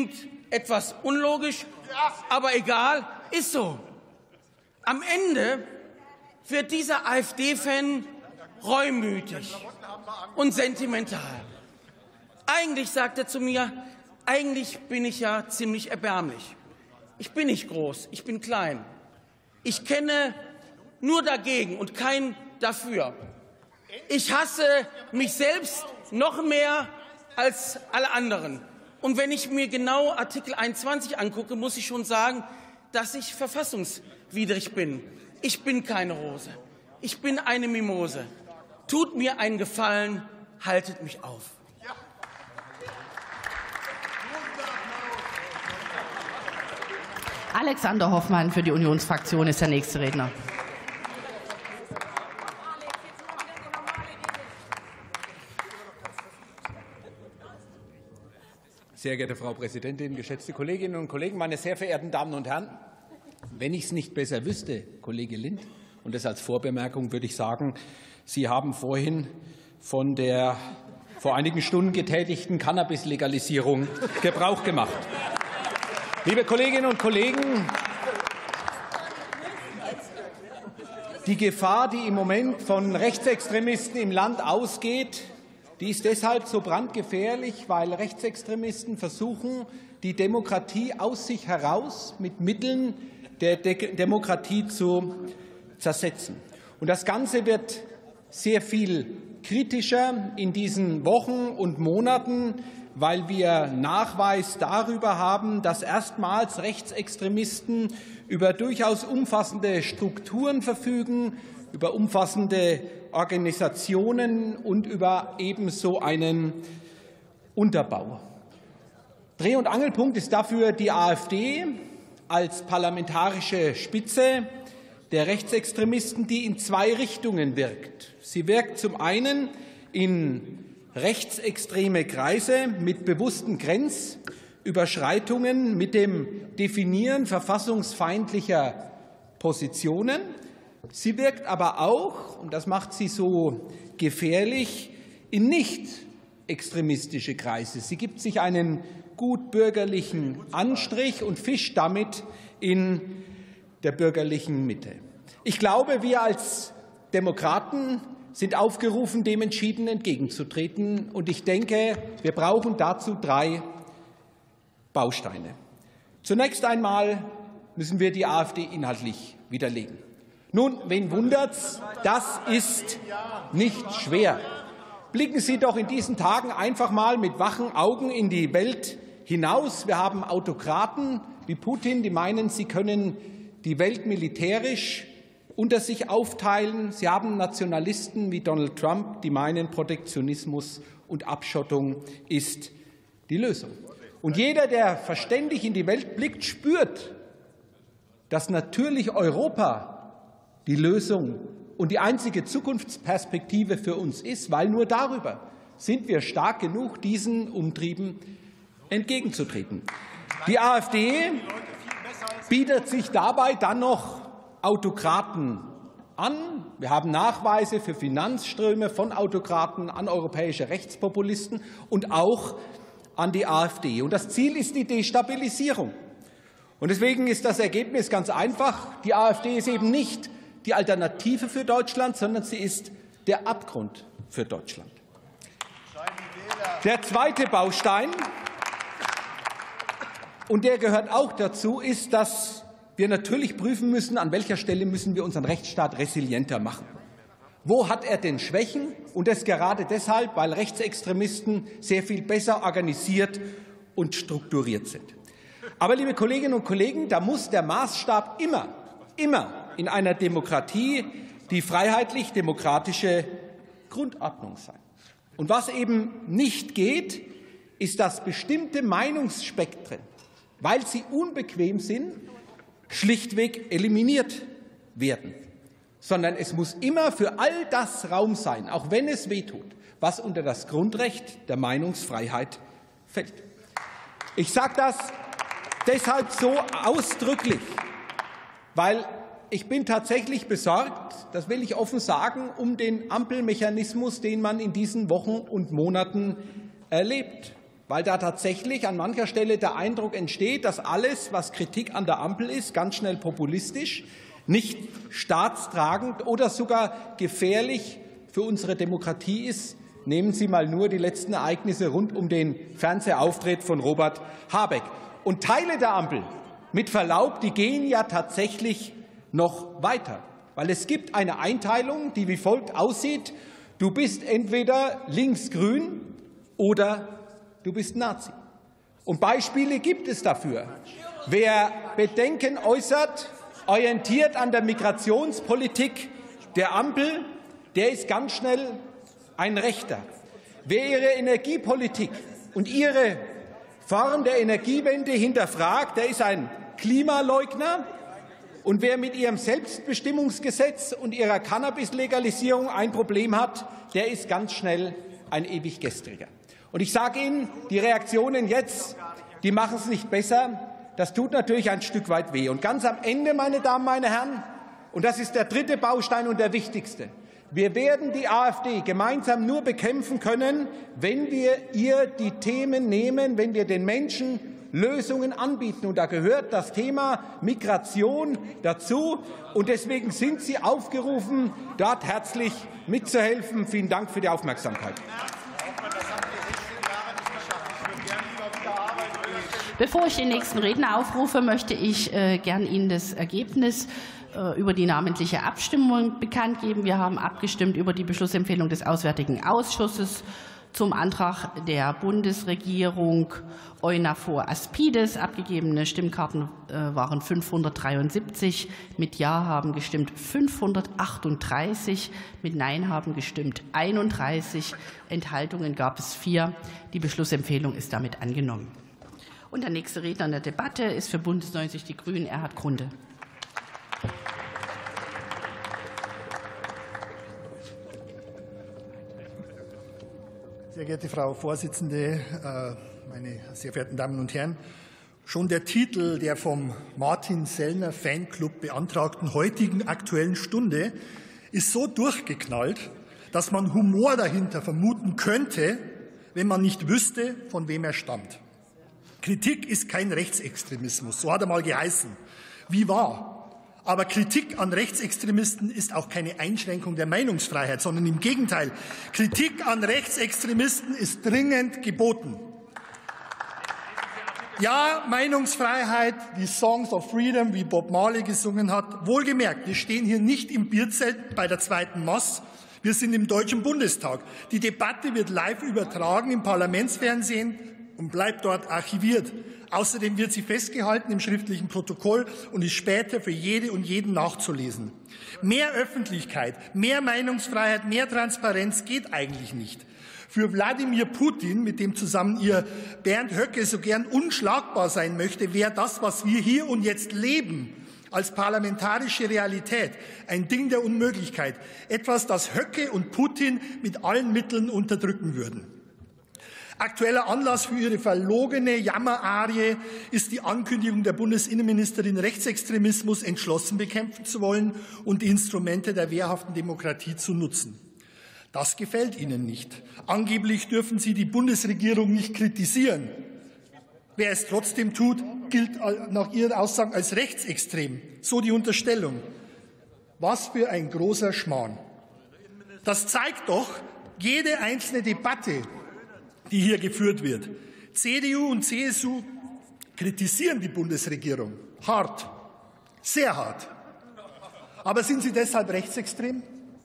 etwas unlogisch, aber egal, ist so. Am Ende wird dieser AfD-Fan reumütig und sentimental. Eigentlich sagt er zu mir, eigentlich bin ich ja ziemlich erbärmlich. Ich bin nicht groß, ich bin klein. Ich kenne nur dagegen und kein dafür. Ich hasse mich selbst noch mehr als alle anderen. Und wenn ich mir genau Artikel 21 angucke, muss ich schon sagen, dass ich verfassungswidrig bin. Ich bin keine Rose. Ich bin eine Mimose. Tut mir einen Gefallen, haltet mich auf. Alexander Hoffmann für die Unionsfraktion ist der nächste Redner. Sehr geehrte Frau Präsidentin, geschätzte Kolleginnen und Kollegen, meine sehr verehrten Damen und Herren! Wenn ich es nicht besser wüsste, Kollege Lind, und das als Vorbemerkung würde ich sagen, Sie haben vorhin von der vor einigen Stunden getätigten Cannabis-Legalisierung Gebrauch gemacht. Liebe Kolleginnen und Kollegen, die Gefahr, die im Moment von Rechtsextremisten im Land ausgeht, die ist deshalb so brandgefährlich, weil Rechtsextremisten versuchen, die Demokratie aus sich heraus mit Mitteln der Demokratie zu zersetzen. Und das Ganze wird sehr viel kritischer in diesen Wochen und Monaten, weil wir Nachweis darüber haben, dass erstmals Rechtsextremisten über durchaus umfassende Strukturen verfügen, über umfassende Organisationen und über ebenso einen Unterbau. Dreh- und Angelpunkt ist dafür die AfD als parlamentarische Spitze der Rechtsextremisten, die in zwei Richtungen wirkt. Sie wirkt zum einen in rechtsextreme Kreise mit bewussten Grenzüberschreitungen, mit dem Definieren verfassungsfeindlicher Positionen. Sie wirkt aber auch, und das macht sie so gefährlich, in nicht extremistische Kreise. Sie gibt sich einen gut bürgerlichen Anstrich und fischt damit in der bürgerlichen Mitte. Ich glaube, wir als Demokraten sind aufgerufen, dem entschieden entgegenzutreten. Und ich denke, wir brauchen dazu drei Bausteine. Zunächst einmal müssen wir die AfD inhaltlich widerlegen. Nun, wen wundert's? Das ist nicht schwer. Blicken Sie doch in diesen Tagen einfach mal mit wachen Augen in die Welt hinaus. Wir haben Autokraten wie Putin, die meinen, sie können die Welt militärisch unter sich aufteilen. Sie haben Nationalisten wie Donald Trump, die meinen, Protektionismus und Abschottung ist die Lösung. Und jeder, der verständig in die Welt blickt, spürt, dass natürlich Europa die Lösung und die einzige Zukunftsperspektive für uns ist, weil nur darüber sind wir stark genug, diesen Umtrieben entgegenzutreten. Die AfD bietet sich dabei dann noch Autokraten an. Wir haben Nachweise für Finanzströme von Autokraten an europäische Rechtspopulisten und auch an die AfD. Und das Ziel ist die Destabilisierung. Und deswegen ist das Ergebnis ganz einfach. Die AfD ist eben nicht die Alternative für Deutschland, sondern sie ist der Abgrund für Deutschland. Der zweite Baustein, und der gehört auch dazu, ist, dass wir natürlich prüfen müssen, an welcher Stelle müssen wir unseren Rechtsstaat resilienter machen. Wo hat er denn Schwächen? Und das gerade deshalb, weil Rechtsextremisten sehr viel besser organisiert und strukturiert sind. Aber, liebe Kolleginnen und Kollegen, da muss der Maßstab immer in einer Demokratie die freiheitlich-demokratische Grundordnung sein. Und was eben nicht geht, ist, dass bestimmte Meinungsspektren, weil sie unbequem sind, schlichtweg eliminiert werden. Sondern es muss immer für all das Raum sein, auch wenn es wehtut, was unter das Grundrecht der Meinungsfreiheit fällt. Ich sage das deshalb so ausdrücklich, weil ich bin tatsächlich besorgt, das will ich offen sagen, um den Ampelmechanismus, den man in diesen Wochen und Monaten erlebt. weil da tatsächlich an mancher Stelle der Eindruck entsteht, dass alles, was Kritik an der Ampel ist, ganz schnell populistisch, nicht staatstragend oder sogar gefährlich für unsere Demokratie ist. Nehmen Sie mal nur die letzten Ereignisse rund um den Fernsehauftritt von Robert Habeck. Und Teile der Ampel, mit Verlaub, die gehen ja tatsächlich noch weiter, weil es gibt eine Einteilung, die wie folgt aussieht: Du bist entweder linksgrün oder du bist Nazi. Und Beispiele gibt es dafür. Wer Bedenken äußert, orientiert an der Migrationspolitik der Ampel, der ist ganz schnell ein Rechter. Wer ihre Energiepolitik und ihre Form der Energiewende hinterfragt, der ist ein Klimaleugner. Und wer mit ihrem Selbstbestimmungsgesetz und ihrer Cannabis-Legalisierung ein Problem hat, der ist ganz schnell ein Ewiggestriger. Und ich sage Ihnen, die Reaktionen jetzt, die machen es nicht besser. Das tut natürlich ein Stück weit weh. Und ganz am Ende, meine Damen, meine Herren, und das ist der dritte Baustein und der wichtigste: Wir werden die AfD gemeinsam nur bekämpfen können, wenn wir ihr die Themen nehmen, wenn wir den Menschen Lösungen anbieten. Und da gehört das Thema Migration dazu. Und deswegen sind Sie aufgerufen, dort herzlich mitzuhelfen. Vielen Dank für die Aufmerksamkeit. Bevor ich den nächsten Redner aufrufe, möchte ich gern Ihnen das Ergebnis über die namentliche Abstimmung bekannt geben. Wir haben abgestimmt über die Beschlussempfehlung des Auswärtigen Ausschusses zum Antrag der Bundesregierung EUNAVFOR Aspides. Abgegebene Stimmkarten waren 573. Mit Ja haben gestimmt 538. Mit Nein haben gestimmt 31. Enthaltungen gab es 4. Die Beschlussempfehlung ist damit angenommen. Und der nächste Redner in der Debatte ist für Bündnis 90 Die Grünen Erhard Grunde. Sehr geehrte Frau Vorsitzende, meine sehr verehrten Damen und Herren! Schon der Titel der vom Martin Sellner Fanclub beantragten heutigen Aktuellen Stunde ist so durchgeknallt, dass man Humor dahinter vermuten könnte, wenn man nicht wüsste, von wem er stammt. Kritik ist kein Rechtsextremismus, so hat er mal geheißen. Wie wahr? Aber Kritik an Rechtsextremisten ist auch keine Einschränkung der Meinungsfreiheit, sondern im Gegenteil. Kritik an Rechtsextremisten ist dringend geboten. Ja, Meinungsfreiheit, die Songs of Freedom, wie Bob Marley gesungen hat. Wohlgemerkt, wir stehen hier nicht im Bierzelt bei der zweiten Mass. Wir sind im Deutschen Bundestag. Die Debatte wird live übertragen im Parlamentsfernsehen und bleibt dort archiviert. Außerdem wird sie festgehalten im schriftlichen Protokoll und ist später für jede und jeden nachzulesen. Mehr Öffentlichkeit, mehr Meinungsfreiheit, mehr Transparenz geht eigentlich nicht. Für Wladimir Putin, mit dem zusammen ihr Bernd Höcke so gern unschlagbar sein möchte, wäre das, was wir hier und jetzt leben, als parlamentarische Realität ein Ding der Unmöglichkeit. Etwas, das Höcke und Putin mit allen Mitteln unterdrücken würden. Aktueller Anlass für ihre verlogene Jammerarie ist die Ankündigung der Bundesinnenministerin, Rechtsextremismus entschlossen bekämpfen zu wollen und die Instrumente der wehrhaften Demokratie zu nutzen. Das gefällt Ihnen nicht. Angeblich dürfen Sie die Bundesregierung nicht kritisieren. Wer es trotzdem tut, gilt nach Ihren Aussagen als rechtsextrem. So die Unterstellung. Was für ein großer Schmarrn. Das zeigt doch jede einzelne Debatte, die hier geführt wird. CDU und CSU kritisieren die Bundesregierung hart, sehr hart. Aber sind sie deshalb rechtsextrem?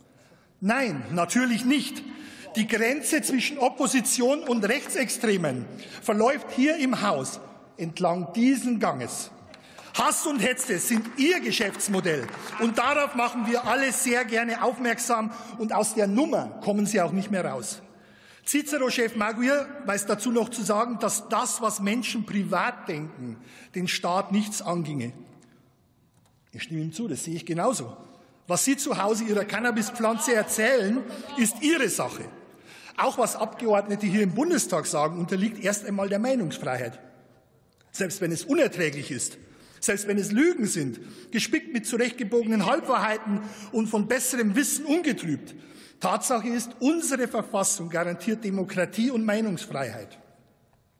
Nein, natürlich nicht. Die Grenze zwischen Opposition und Rechtsextremen verläuft hier im Haus entlang diesen Ganges. Hass und Hetze sind Ihr Geschäftsmodell. Und darauf machen wir alle sehr gerne aufmerksam. Und aus der Nummer kommen Sie auch nicht mehr raus. Cicero-Chef Maguire weiß dazu noch zu sagen, dass das, was Menschen privat denken, den Staat nichts anginge. Ich stimme ihm zu, das sehe ich genauso. Was Sie zu Hause Ihrer Cannabispflanze erzählen, ist Ihre Sache. Auch was Abgeordnete hier im Bundestag sagen, unterliegt erst einmal der Meinungsfreiheit. Selbst wenn es unerträglich ist, selbst wenn es Lügen sind, gespickt mit zurechtgebogenen Halbwahrheiten und von besserem Wissen ungetrübt. Tatsache ist, unsere Verfassung garantiert Demokratie und Meinungsfreiheit.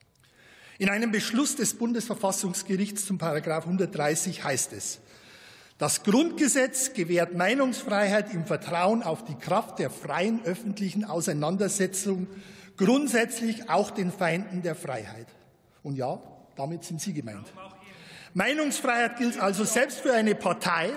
In einem Beschluss des Bundesverfassungsgerichts zum § 130 heißt es: Das Grundgesetz gewährt Meinungsfreiheit im Vertrauen auf die Kraft der freien öffentlichen Auseinandersetzung grundsätzlich auch den Feinden der Freiheit. Und ja, damit sind Sie gemeint. Meinungsfreiheit gilt also selbst für eine Partei,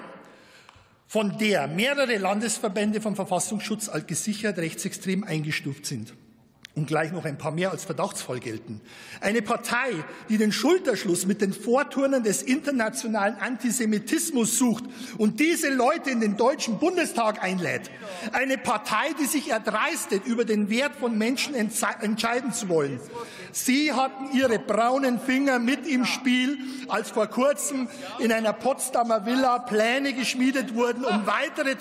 von der mehrere Landesverbände vom Verfassungsschutz als gesichert rechtsextrem eingestuft sind. Und gleich noch ein paar mehr als verdachtsvoll gelten. Eine Partei, die den Schulterschluss mit den Vorturnen des internationalen Antisemitismus sucht und diese Leute in den Deutschen Bundestag einlädt. Eine Partei, die sich erdreistet, über den Wert von Menschen entscheiden zu wollen. Sie hatten ihre braunen Finger mit im Spiel, als vor kurzem in einer Potsdamer Villa Pläne geschmiedet wurden, um weite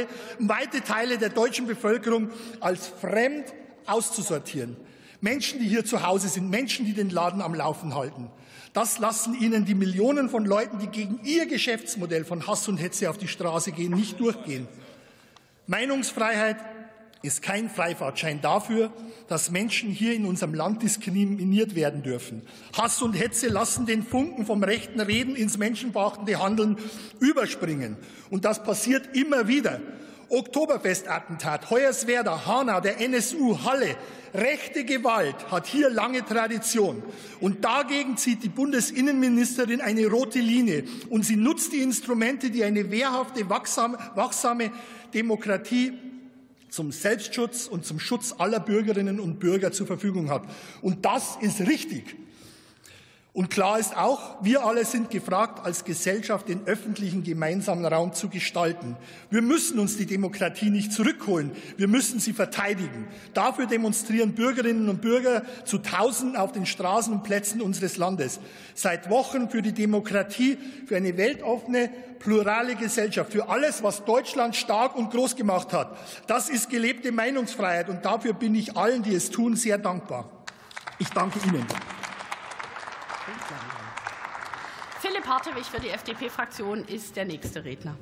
Teile der deutschen Bevölkerung als fremd auszusortieren. Menschen, die hier zu Hause sind, Menschen, die den Laden am Laufen halten. Das lassen Ihnen die Millionen von Leuten, die gegen Ihr Geschäftsmodell von Hass und Hetze auf die Straße gehen, nicht durchgehen. Meinungsfreiheit ist kein Freifahrtschein dafür, dass Menschen hier in unserem Land diskriminiert werden dürfen. Hass und Hetze lassen den Funken vom rechten Reden ins menschenverachtende Handeln überspringen. Und das passiert immer wieder. Oktoberfestattentat, Hoyerswerda, Hanau, der NSU, Halle. Rechte Gewalt hat hier lange Tradition. Und dagegen zieht die Bundesinnenministerin eine rote Linie. Und sie nutzt die Instrumente, die eine wehrhafte, wachsame Demokratie zum Selbstschutz und zum Schutz aller Bürgerinnen und Bürger zur Verfügung hat. Und das ist richtig. Und klar ist auch, wir alle sind gefragt, als Gesellschaft den öffentlichen gemeinsamen Raum zu gestalten. Wir müssen uns die Demokratie nicht zurückholen, wir müssen sie verteidigen. Dafür demonstrieren Bürgerinnen und Bürger zu Tausenden auf den Straßen und Plätzen unseres Landes. Seit Wochen für die Demokratie, für eine weltoffene, plurale Gesellschaft, für alles, was Deutschland stark und groß gemacht hat. Das ist gelebte Meinungsfreiheit, und dafür bin ich allen, die es tun, sehr dankbar. Ich danke Ihnen. Philipp Hartwig für die FDP-Fraktion ist der nächste Redner.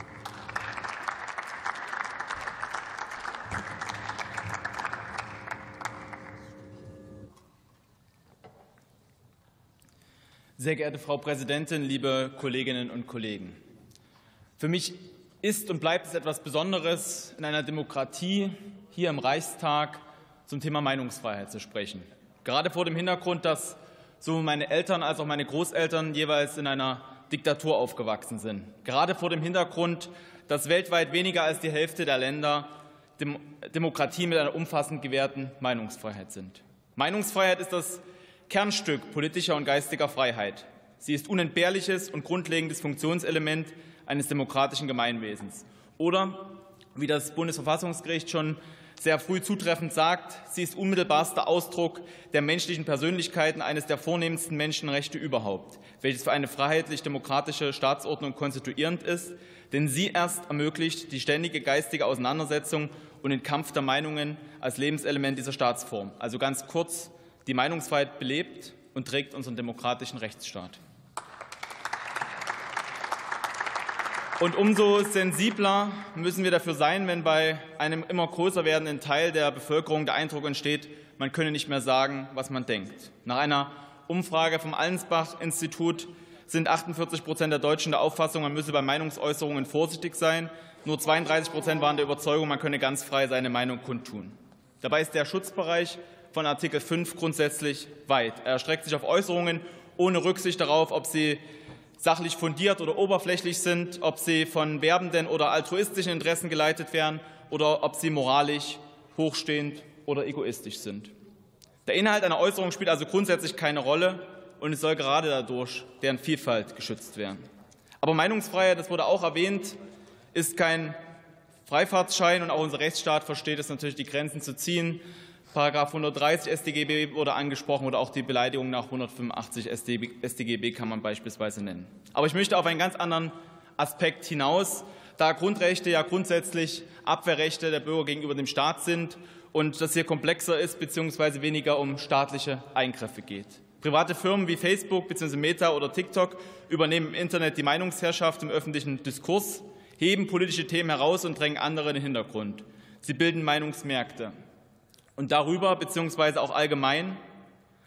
Sehr geehrte Frau Präsidentin, liebe Kolleginnen und Kollegen! Für mich ist und bleibt es etwas Besonderes, in einer Demokratie hier im Reichstag zum Thema Meinungsfreiheit zu sprechen. Gerade vor dem Hintergrund, dass sowohl meine Eltern als auch meine Großeltern jeweils in einer Diktatur aufgewachsen sind. Gerade vor dem Hintergrund, dass weltweit weniger als die Hälfte der Länder Demokratie mit einer umfassend gewährten Meinungsfreiheit sind. Meinungsfreiheit ist das Kernstück politischer und geistiger Freiheit. Sie ist unentbehrliches und grundlegendes Funktionselement eines demokratischen Gemeinwesens. Oder, wie das Bundesverfassungsgericht schon sehr früh zutreffend sagt, sie ist unmittelbarster Ausdruck der menschlichen Persönlichkeiten, eines der vornehmsten Menschenrechte überhaupt, welches für eine freiheitlich-demokratische Staatsordnung konstituierend ist, denn sie erst ermöglicht die ständige geistige Auseinandersetzung und den Kampf der Meinungen als Lebenselement dieser Staatsform. Also ganz kurz, die Meinungsfreiheit belebt und trägt unseren demokratischen Rechtsstaat. Und umso sensibler müssen wir dafür sein, wenn bei einem immer größer werdenden Teil der Bevölkerung der Eindruck entsteht, man könne nicht mehr sagen, was man denkt. Nach einer Umfrage vom Allensbach-Institut sind 48% der Deutschen der Auffassung, man müsse bei Meinungsäußerungen vorsichtig sein. Nur 32% waren der Überzeugung, man könne ganz frei seine Meinung kundtun. Dabei ist der Schutzbereich von Artikel 5 grundsätzlich weit. Er erstreckt sich auf Äußerungen ohne Rücksicht darauf, ob sie sachlich fundiert oder oberflächlich sind, ob sie von werbenden oder altruistischen Interessen geleitet werden oder ob sie moralisch, hochstehend oder egoistisch sind. Der Inhalt einer Äußerung spielt also grundsätzlich keine Rolle, und es soll gerade dadurch deren Vielfalt geschützt werden. Aber Meinungsfreiheit, das wurde auch erwähnt, ist kein Freifahrtschein, und auch unser Rechtsstaat versteht es natürlich, die Grenzen zu ziehen. Paragraph 130 StGB wurde angesprochen, oder auch die Beleidigung nach 185 StGB kann man beispielsweise nennen. Aber ich möchte auf einen ganz anderen Aspekt hinaus, da Grundrechte ja grundsätzlich Abwehrrechte der Bürger gegenüber dem Staat sind und das hier komplexer ist bzw. weniger um staatliche Eingriffe geht. Private Firmen wie Facebook bzw. Meta oder TikTok übernehmen im Internet die Meinungsherrschaft im öffentlichen Diskurs, heben politische Themen heraus und drängen andere in den Hintergrund. Sie bilden Meinungsmärkte. Und darüber bzw. auch allgemein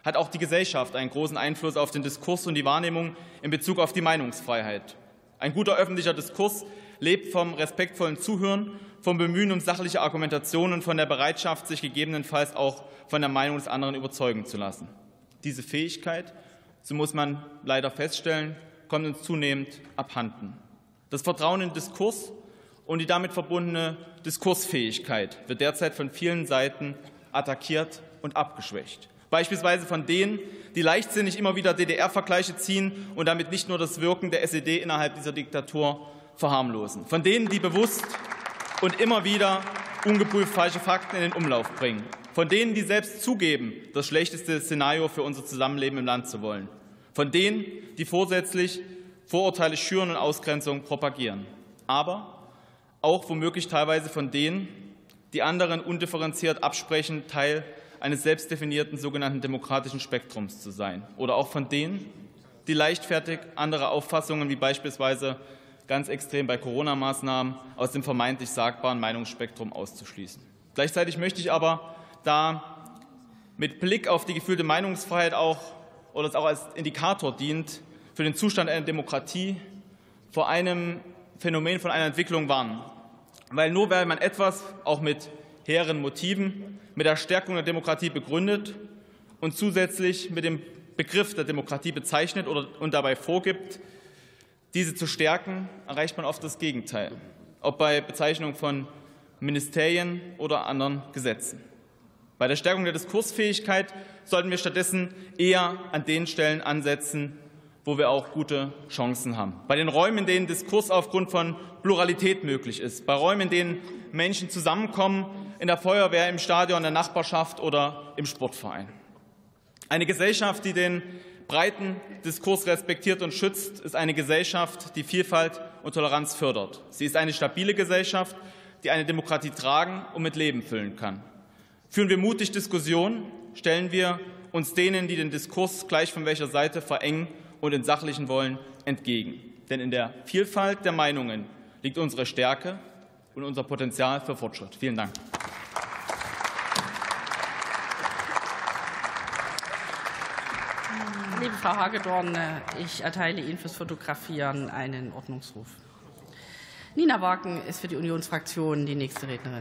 hat auch die Gesellschaft einen großen Einfluss auf den Diskurs und die Wahrnehmung in Bezug auf die Meinungsfreiheit. Ein guter öffentlicher Diskurs lebt vom respektvollen Zuhören, vom Bemühen um sachliche Argumentation und von der Bereitschaft, sich gegebenenfalls auch von der Meinung des anderen überzeugen zu lassen. Diese Fähigkeit, so muss man leider feststellen, kommt uns zunehmend abhanden. Das Vertrauen in Diskurs und die damit verbundene Diskursfähigkeit wird derzeit von vielen Seiten attackiert und abgeschwächt. Beispielsweise von denen, die leichtsinnig immer wieder DDR-Vergleiche ziehen und damit nicht nur das Wirken der SED innerhalb dieser Diktatur verharmlosen. Von denen, die bewusst und immer wieder ungeprüft falsche Fakten in den Umlauf bringen. Von denen, die selbst zugeben, das schlechteste Szenario für unser Zusammenleben im Land zu wollen. Von denen, die vorsätzlich Vorurteile schüren und Ausgrenzung propagieren. Aber auch womöglich teilweise von denen, die anderen undifferenziert absprechen, Teil eines selbstdefinierten sogenannten demokratischen Spektrums zu sein. Oder auch von denen, die leichtfertig andere Auffassungen, wie beispielsweise ganz extrem bei Corona-Maßnahmen, aus dem vermeintlich sagbaren Meinungsspektrum auszuschließen. Gleichzeitig möchte ich aber da mit Blick auf die gefühlte Meinungsfreiheit auch, oder es auch als Indikator dient, für den Zustand einer Demokratie vor einem Phänomen, von einer Entwicklung warnen. Weil nur weil man etwas auch mit hehren Motiven, mit der Stärkung der Demokratie begründet und zusätzlich mit dem Begriff der Demokratie bezeichnet und dabei vorgibt, diese zu stärken, erreicht man oft das Gegenteil, ob bei Bezeichnung von Ministerien oder anderen Gesetzen. Bei der Stärkung der Diskursfähigkeit sollten wir stattdessen eher an den Stellen ansetzen, wo wir auch gute Chancen haben. Bei den Räumen, in denen Diskurs aufgrund von Pluralität möglich ist, bei Räumen, in denen Menschen zusammenkommen, in der Feuerwehr, im Stadion, in der Nachbarschaft oder im Sportverein. Eine Gesellschaft, die den breiten Diskurs respektiert und schützt, ist eine Gesellschaft, die Vielfalt und Toleranz fördert. Sie ist eine stabile Gesellschaft, die eine Demokratie tragen und mit Leben füllen kann. Führen wir mutig Diskussionen, stellen wir uns denen, die den Diskurs gleich von welcher Seite verengen und entsachlichen wollen, entgegen. Denn in der Vielfalt der Meinungen liegt unsere Stärke und unser Potenzial für Fortschritt. Vielen Dank. Liebe Frau Hagedorn, ich erteile Ihnen fürs Fotografieren einen Ordnungsruf. Nina Wagen ist für die Unionsfraktion die nächste Rednerin.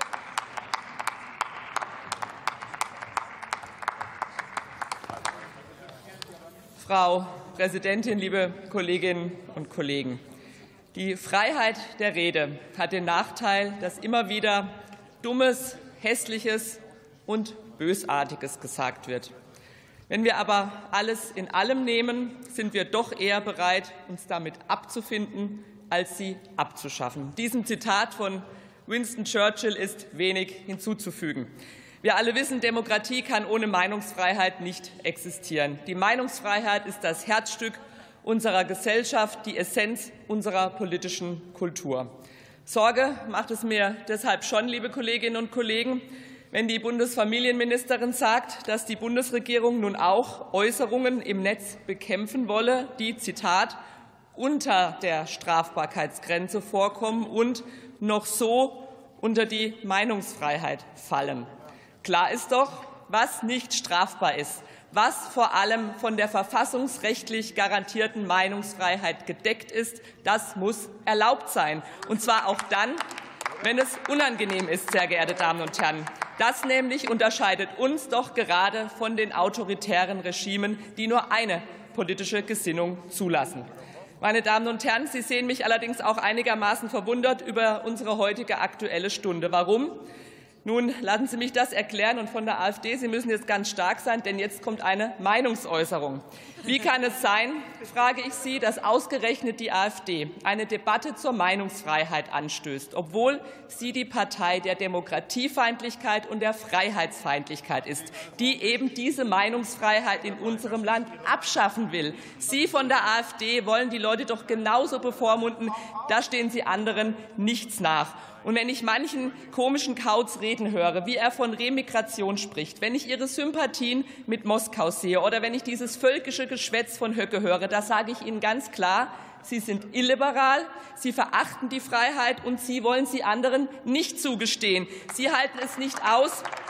Frau Präsidentin, liebe Kolleginnen und Kollegen! Die Freiheit der Rede hat den Nachteil, dass immer wieder Dummes, Hässliches und Bösartiges gesagt wird. Wenn wir aber alles in allem nehmen, sind wir doch eher bereit, uns damit abzufinden, als sie abzuschaffen. Diesem Zitat von Winston Churchill ist wenig hinzuzufügen. Wir alle wissen, Demokratie kann ohne Meinungsfreiheit nicht existieren. Die Meinungsfreiheit ist das Herzstück unserer Gesellschaft, die Essenz unserer politischen Kultur. Sorge macht es mir deshalb schon, liebe Kolleginnen und Kollegen, wenn die Bundesfamilienministerin sagt, dass die Bundesregierung nun auch Äußerungen im Netz bekämpfen wolle, die, Zitat, unter der Strafbarkeitsgrenze vorkommen und noch so unter die Meinungsfreiheit fallen. Klar ist doch, was nicht strafbar ist, was vor allem von der verfassungsrechtlich garantierten Meinungsfreiheit gedeckt ist, das muss erlaubt sein. Und zwar auch dann, wenn es unangenehm ist, sehr geehrte Damen und Herren. Das nämlich unterscheidet uns doch gerade von den autoritären Regimen, die nur eine politische Gesinnung zulassen. Meine Damen und Herren, Sie sehen mich allerdings auch einigermaßen verwundert über unsere heutige Aktuelle Stunde. Warum? Nun, lassen Sie mich das erklären. Und von der AfD, Sie müssen jetzt ganz stark sein, denn jetzt kommt eine Meinungsäußerung. Wie kann es sein, frage ich Sie, dass ausgerechnet die AfD eine Debatte zur Meinungsfreiheit anstößt, obwohl sie die Partei der Demokratiefeindlichkeit und der Freiheitsfeindlichkeit ist, die eben diese Meinungsfreiheit in unserem Land abschaffen will. Sie von der AfD wollen die Leute doch genauso bevormunden. Da stehen Sie anderen nichts nach. Und wenn ich manchen komischen Kauz reden höre, wie er von Remigration spricht, wenn ich Ihre Sympathien mit Moskau sehe oder wenn ich dieses völkische Geschwätz von Höcke höre, da sage ich Ihnen ganz klar, Sie sind illiberal, Sie verachten die Freiheit und Sie wollen sie anderen nicht zugestehen. Sie halten es nicht aus,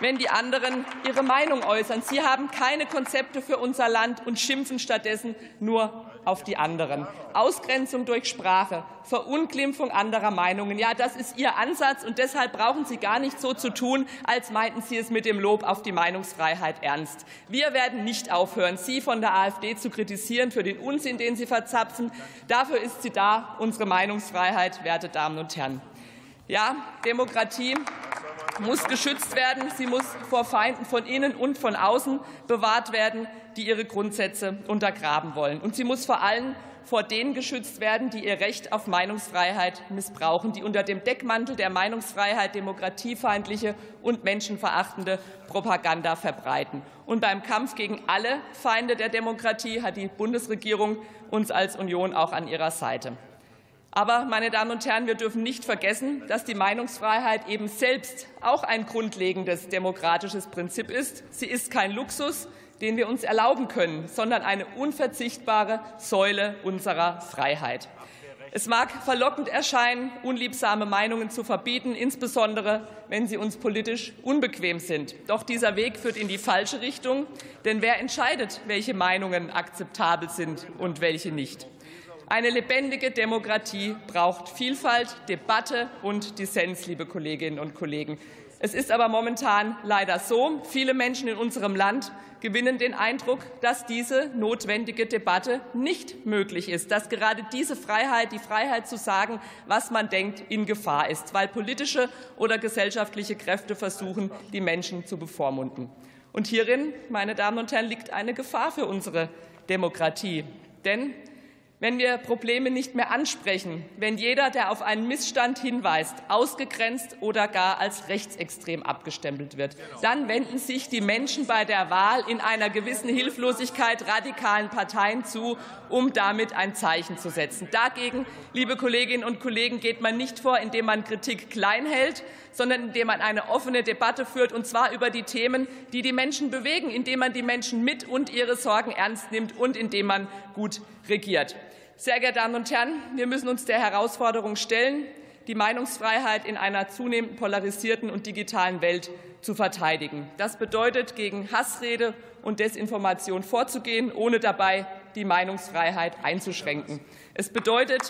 wenn die anderen ihre Meinung äußern. Sie haben keine Konzepte für unser Land und schimpfen stattdessen nur auf die anderen. Ausgrenzung durch Sprache, Verunglimpfung anderer Meinungen. Ja, das ist Ihr Ansatz, und deshalb brauchen Sie gar nicht so zu tun, als meinten Sie es mit dem Lob auf die Meinungsfreiheit ernst. Wir werden nicht aufhören, Sie von der AfD zu kritisieren für den Unsinn, den Sie verzapfen. Dafür ist sie da, unsere Meinungsfreiheit, werte Damen und Herren. Ja, Demokratie muss geschützt werden. Sie muss vor Feinden von innen und von außen bewahrt werden, die ihre Grundsätze untergraben wollen. Und sie muss vor allem vor denen geschützt werden, die ihr Recht auf Meinungsfreiheit missbrauchen, die unter dem Deckmantel der Meinungsfreiheit demokratiefeindliche und menschenverachtende Propaganda verbreiten. Und beim Kampf gegen alle Feinde der Demokratie hat die Bundesregierung uns als Union auch an ihrer Seite. Aber, meine Damen und Herren, wir dürfen nicht vergessen, dass die Meinungsfreiheit eben selbst auch ein grundlegendes demokratisches Prinzip ist. Sie ist kein Luxus, den wir uns erlauben können, sondern eine unverzichtbare Säule unserer Freiheit. Es mag verlockend erscheinen, unliebsame Meinungen zu verbieten, insbesondere wenn sie uns politisch unbequem sind. Doch dieser Weg führt in die falsche Richtung, denn wer entscheidet, welche Meinungen akzeptabel sind und welche nicht? Eine lebendige Demokratie braucht Vielfalt, Debatte und Dissens, liebe Kolleginnen und Kollegen. Es ist aber momentan leider so, viele Menschen in unserem Land gewinnen den Eindruck, dass diese notwendige Debatte nicht möglich ist, dass gerade diese Freiheit, die Freiheit zu sagen, was man denkt, in Gefahr ist, weil politische oder gesellschaftliche Kräfte versuchen, die Menschen zu bevormunden. Und hierin, meine Damen und Herren, liegt eine Gefahr für unsere Demokratie. Denn wenn wir Probleme nicht mehr ansprechen, wenn jeder, der auf einen Missstand hinweist, ausgegrenzt oder gar als rechtsextrem abgestempelt wird, dann wenden sich die Menschen bei der Wahl in einer gewissen Hilflosigkeit radikalen Parteien zu, um damit ein Zeichen zu setzen. Dagegen, liebe Kolleginnen und Kollegen, geht man nicht vor, indem man Kritik klein hält, sondern indem man eine offene Debatte führt, und zwar über die Themen, die die Menschen bewegen, indem man die Menschen mit und ihre Sorgen ernst nimmt und indem man gut regiert. Sehr geehrte Damen und Herren, wir müssen uns der Herausforderung stellen, die Meinungsfreiheit in einer zunehmend polarisierten und digitalen Welt zu verteidigen. Das bedeutet, gegen Hassrede und Desinformation vorzugehen, ohne dabei die Meinungsfreiheit einzuschränken. Es bedeutet,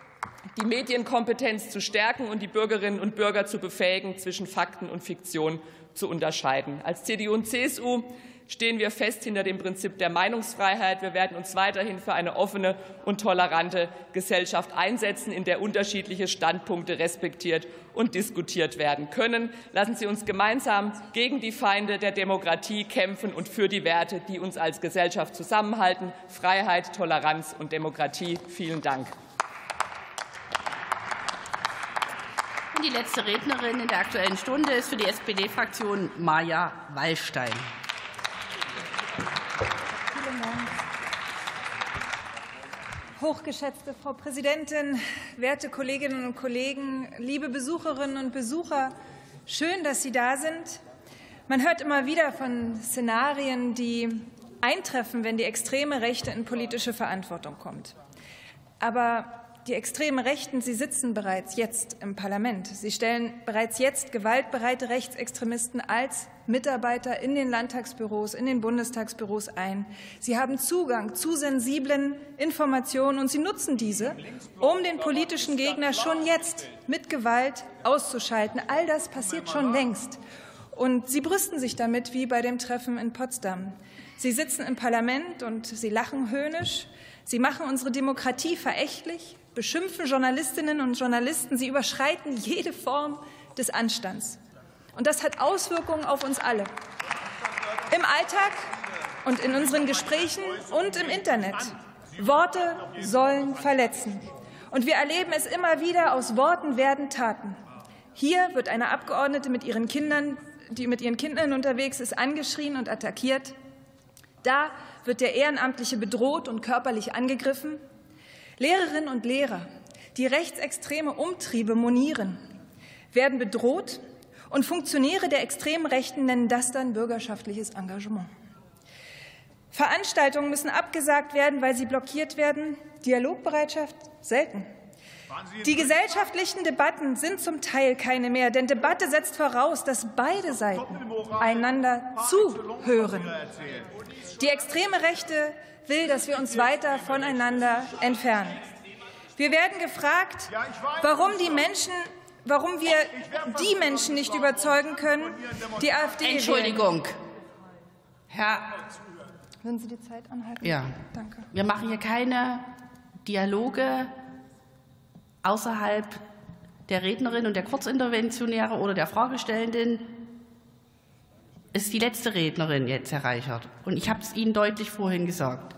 die Medienkompetenz zu stärken und die Bürgerinnen und Bürger zu befähigen, zwischen Fakten und Fiktion zu unterscheiden. Als CDU und CSU stehen wir fest hinter dem Prinzip der Meinungsfreiheit. Wir werden uns weiterhin für eine offene und tolerante Gesellschaft einsetzen, in der unterschiedliche Standpunkte respektiert und diskutiert werden können. Lassen Sie uns gemeinsam gegen die Feinde der Demokratie kämpfen und für die Werte, die uns als Gesellschaft zusammenhalten: Freiheit, Toleranz und Demokratie. Vielen Dank. Und die letzte Rednerin in der Aktuellen Stunde ist für die SPD-Fraktion Maja Wallstein. Hochgeschätzte Frau Präsidentin, werte Kolleginnen und Kollegen, liebe Besucherinnen und Besucher, schön, dass Sie da sind. Man hört immer wieder von Szenarien, die eintreffen, wenn die extreme Rechte in politische Verantwortung kommt. Aber die extremen Rechten, sie sitzen bereits jetzt im Parlament. Sie stellen bereits jetzt gewaltbereite Rechtsextremisten als Mitarbeiter in den Landtagsbüros, in den Bundestagsbüros ein. Sie haben Zugang zu sensiblen Informationen, und sie nutzen diese, um den politischen Gegner schon jetzt mit Gewalt auszuschalten. All das passiert schon längst. Und sie brüsten sich damit wie bei dem Treffen in Potsdam. Sie sitzen im Parlament und sie lachen höhnisch. Sie machen unsere Demokratie verächtlich, beschimpfen Journalistinnen und Journalisten. Sie überschreiten jede Form des Anstands. Und das hat Auswirkungen auf uns alle. Im Alltag und in unseren Gesprächen und im Internet. Worte sollen verletzen. Und wir erleben es immer wieder: aus Worten werden Taten. Hier wird eine Abgeordnete mit ihren Kindern, die mit ihren Kindern unterwegs ist, angeschrien und attackiert. Da wird der Ehrenamtliche bedroht und körperlich angegriffen. Lehrerinnen und Lehrer, die rechtsextreme Umtriebe monieren, werden bedroht, und Funktionäre der extremen Rechten nennen das dann bürgerschaftliches Engagement. Veranstaltungen müssen abgesagt werden, weil sie blockiert werden. Dialogbereitschaft selten. Die gesellschaftlichen Debatten sind zum Teil keine mehr, denn Debatte setzt voraus, dass beide Seiten einander zuhören. Die extreme Rechte will, dass wir uns weiter voneinander entfernen. Wir werden gefragt, warum wir die Menschen nicht überzeugen können, die AfD wählen. Entschuldigung. Herr, würden Sie die Zeit anhalten? Ja. Danke. Wir machen hier keine Dialoge außerhalb der Rednerin und der Kurzinterventionäre oder der Fragestellenden. Es ist die letzte Rednerin jetzt, Herr Reichert. Und ich habe es Ihnen deutlich vorhin gesagt.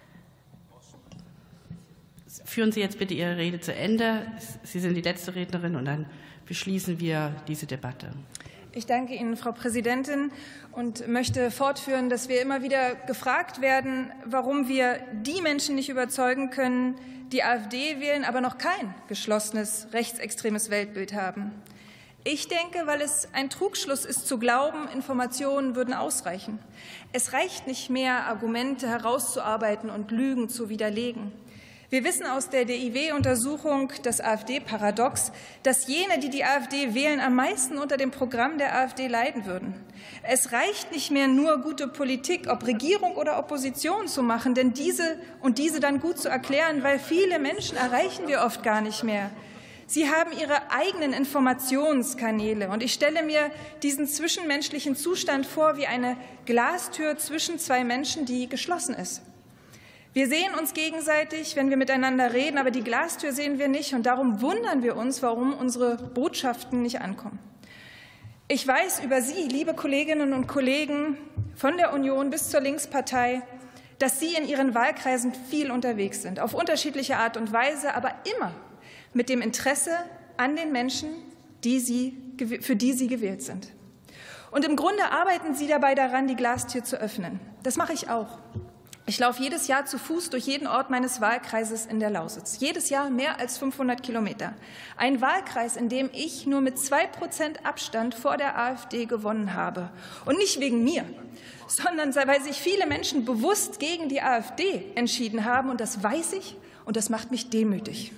Führen Sie jetzt bitte Ihre Rede zu Ende. Sie sind die letzte Rednerin und dann beschließen wir diese Debatte. Ich danke Ihnen, Frau Präsidentin, und möchte fortführen, dass wir immer wieder gefragt werden, warum wir die Menschen nicht überzeugen können, die AfD wählen, aber noch kein geschlossenes rechtsextremes Weltbild haben. Ich denke, weil es ein Trugschluss ist, zu glauben, Informationen würden ausreichen. Es reicht nicht mehr, Argumente herauszuarbeiten und Lügen zu widerlegen. Wir wissen aus der DIW-Untersuchung, das AfD-Paradox, dass jene, die die AfD wählen, am meisten unter dem Programm der AfD leiden würden. Es reicht nicht mehr, nur gute Politik, ob Regierung oder Opposition, zu machen, denn diese dann gut zu erklären, weil viele Menschen erreichen wir oft gar nicht mehr. Sie haben ihre eigenen Informationskanäle. Und ich stelle mir diesen zwischenmenschlichen Zustand vor wie eine Glastür zwischen zwei Menschen, die geschlossen ist. Wir sehen uns gegenseitig, wenn wir miteinander reden, aber die Glastür sehen wir nicht. Und darum wundern wir uns, warum unsere Botschaften nicht ankommen. Ich weiß über Sie, liebe Kolleginnen und Kollegen, von der Union bis zur Linkspartei, dass Sie in Ihren Wahlkreisen viel unterwegs sind, auf unterschiedliche Art und Weise, aber immer mit dem Interesse an den Menschen, für die Sie gewählt sind. Und im Grunde arbeiten Sie dabei daran, die Glastür zu öffnen. Das mache ich auch. Ich laufe jedes Jahr zu Fuß durch jeden Ort meines Wahlkreises in der Lausitz. Jedes Jahr mehr als 500 Kilometer. Ein Wahlkreis, in dem ich nur mit 2% Abstand vor der AfD gewonnen habe. Und nicht wegen mir, sondern weil sich viele Menschen bewusst gegen die AfD entschieden haben. Und das weiß ich und das macht mich demütig.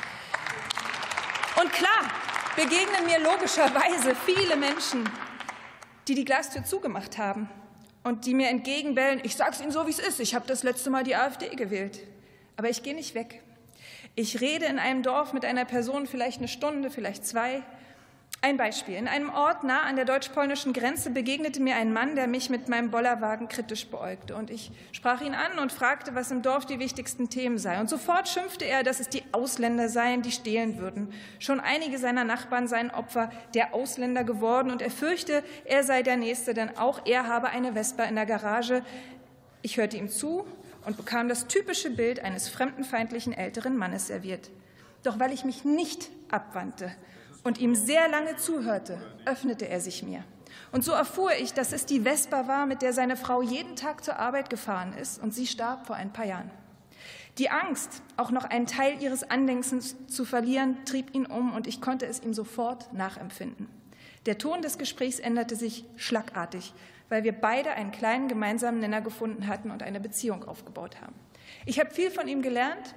Und klar begegnen mir logischerweise viele Menschen, die die Glastür zugemacht haben. Und die mir entgegenbellen, ich sage es Ihnen so, wie es ist, ich habe das letzte Mal die AfD gewählt. Aber ich gehe nicht weg. Ich rede in einem Dorf mit einer Person vielleicht eine Stunde, vielleicht zwei. Ein Beispiel. In einem Ort nah an der deutsch-polnischen Grenze begegnete mir ein Mann, der mich mit meinem Bollerwagen kritisch beäugte. Und ich sprach ihn an und fragte, was im Dorf die wichtigsten Themen seien. Und sofort schimpfte er, dass es die Ausländer seien, die stehlen würden. Schon einige seiner Nachbarn seien Opfer der Ausländer geworden. Und er fürchte, er sei der Nächste, denn auch er habe eine Vespa in der Garage. Ich hörte ihm zu und bekam das typische Bild eines fremdenfeindlichen älteren Mannes serviert. Doch weil ich mich nicht abwandte und ihm sehr lange zuhörte, öffnete er sich mir. Und so erfuhr ich, dass es die Vespa war, mit der seine Frau jeden Tag zur Arbeit gefahren ist, und sie starb vor ein paar Jahren. Die Angst, auch noch einen Teil ihres Andenkens zu verlieren, trieb ihn um, und ich konnte es ihm sofort nachempfinden. Der Ton des Gesprächs änderte sich schlagartig, weil wir beide einen kleinen gemeinsamen Nenner gefunden hatten und eine Beziehung aufgebaut haben. Ich habe viel von ihm gelernt,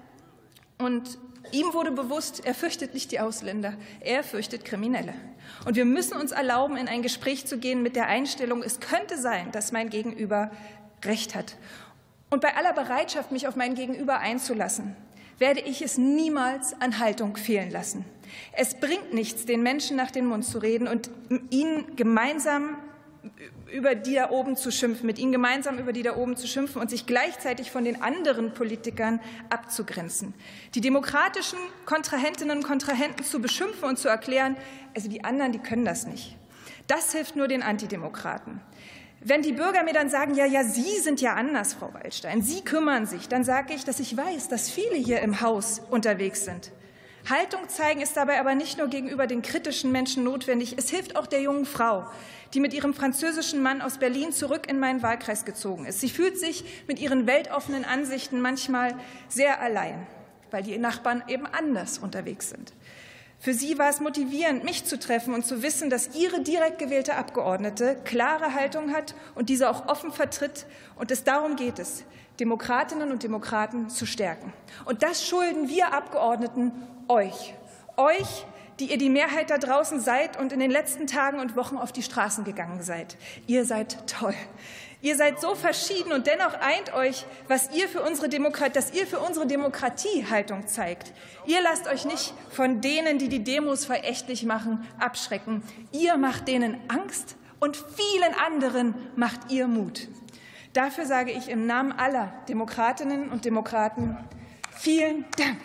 und ihm wurde bewusst, er fürchtet nicht die Ausländer, er fürchtet Kriminelle. Und wir müssen uns erlauben, in ein Gespräch zu gehen mit der Einstellung, es könnte sein, dass mein Gegenüber Recht hat. Und bei aller Bereitschaft, mich auf mein Gegenüber einzulassen, werde ich es niemals an Haltung fehlen lassen. Es bringt nichts, den Menschen nach den Mund zu reden und ihnen gemeinsam über die da oben zu schimpfen, mit ihnen gemeinsam über die da oben zu schimpfen und sich gleichzeitig von den anderen Politikern abzugrenzen. Die demokratischen Kontrahentinnen und Kontrahenten zu beschimpfen und zu erklären, also die anderen, die können das nicht. Das hilft nur den Antidemokraten. Wenn die Bürger mir dann sagen, ja, Sie sind ja anders, Frau Waldstein, Sie kümmern sich, dann sage ich, dass ich weiß, dass viele hier im Haus unterwegs sind. Haltung zeigen ist dabei aber nicht nur gegenüber den kritischen Menschen notwendig. Es hilft auch der jungen Frau, die mit ihrem französischen Mann aus Berlin zurück in meinen Wahlkreis gezogen ist. Sie fühlt sich mit ihren weltoffenen Ansichten manchmal sehr allein, weil die Nachbarn eben anders unterwegs sind. Für sie war es motivierend, mich zu treffen und zu wissen, dass ihre direkt gewählte Abgeordnete klare Haltung hat und diese auch offen vertritt. Und darum geht es, Demokratinnen und Demokraten zu stärken. Und das schulden wir Abgeordneten euch, die ihr die Mehrheit da draußen seid und in den letzten Tagen und Wochen auf die Straßen gegangen seid. Ihr seid toll. Ihr seid so verschieden und dennoch eint euch, dass ihr für unsere Demokratiehaltung zeigt. Ihr lasst euch nicht von denen, die die Demos verächtlich machen, abschrecken. Ihr macht denen Angst und vielen anderen macht ihr Mut. Dafür sage ich im Namen aller Demokratinnen und Demokraten vielen Dank.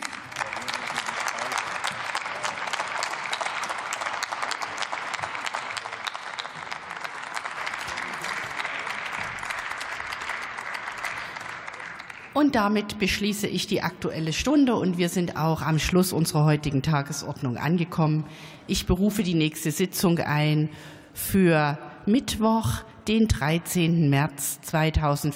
Und damit beschließe ich die Aktuelle Stunde, und wir sind auch am Schluss unserer heutigen Tagesordnung angekommen. Ich berufe die nächste Sitzung ein für Mittwoch, den 13. März 2014.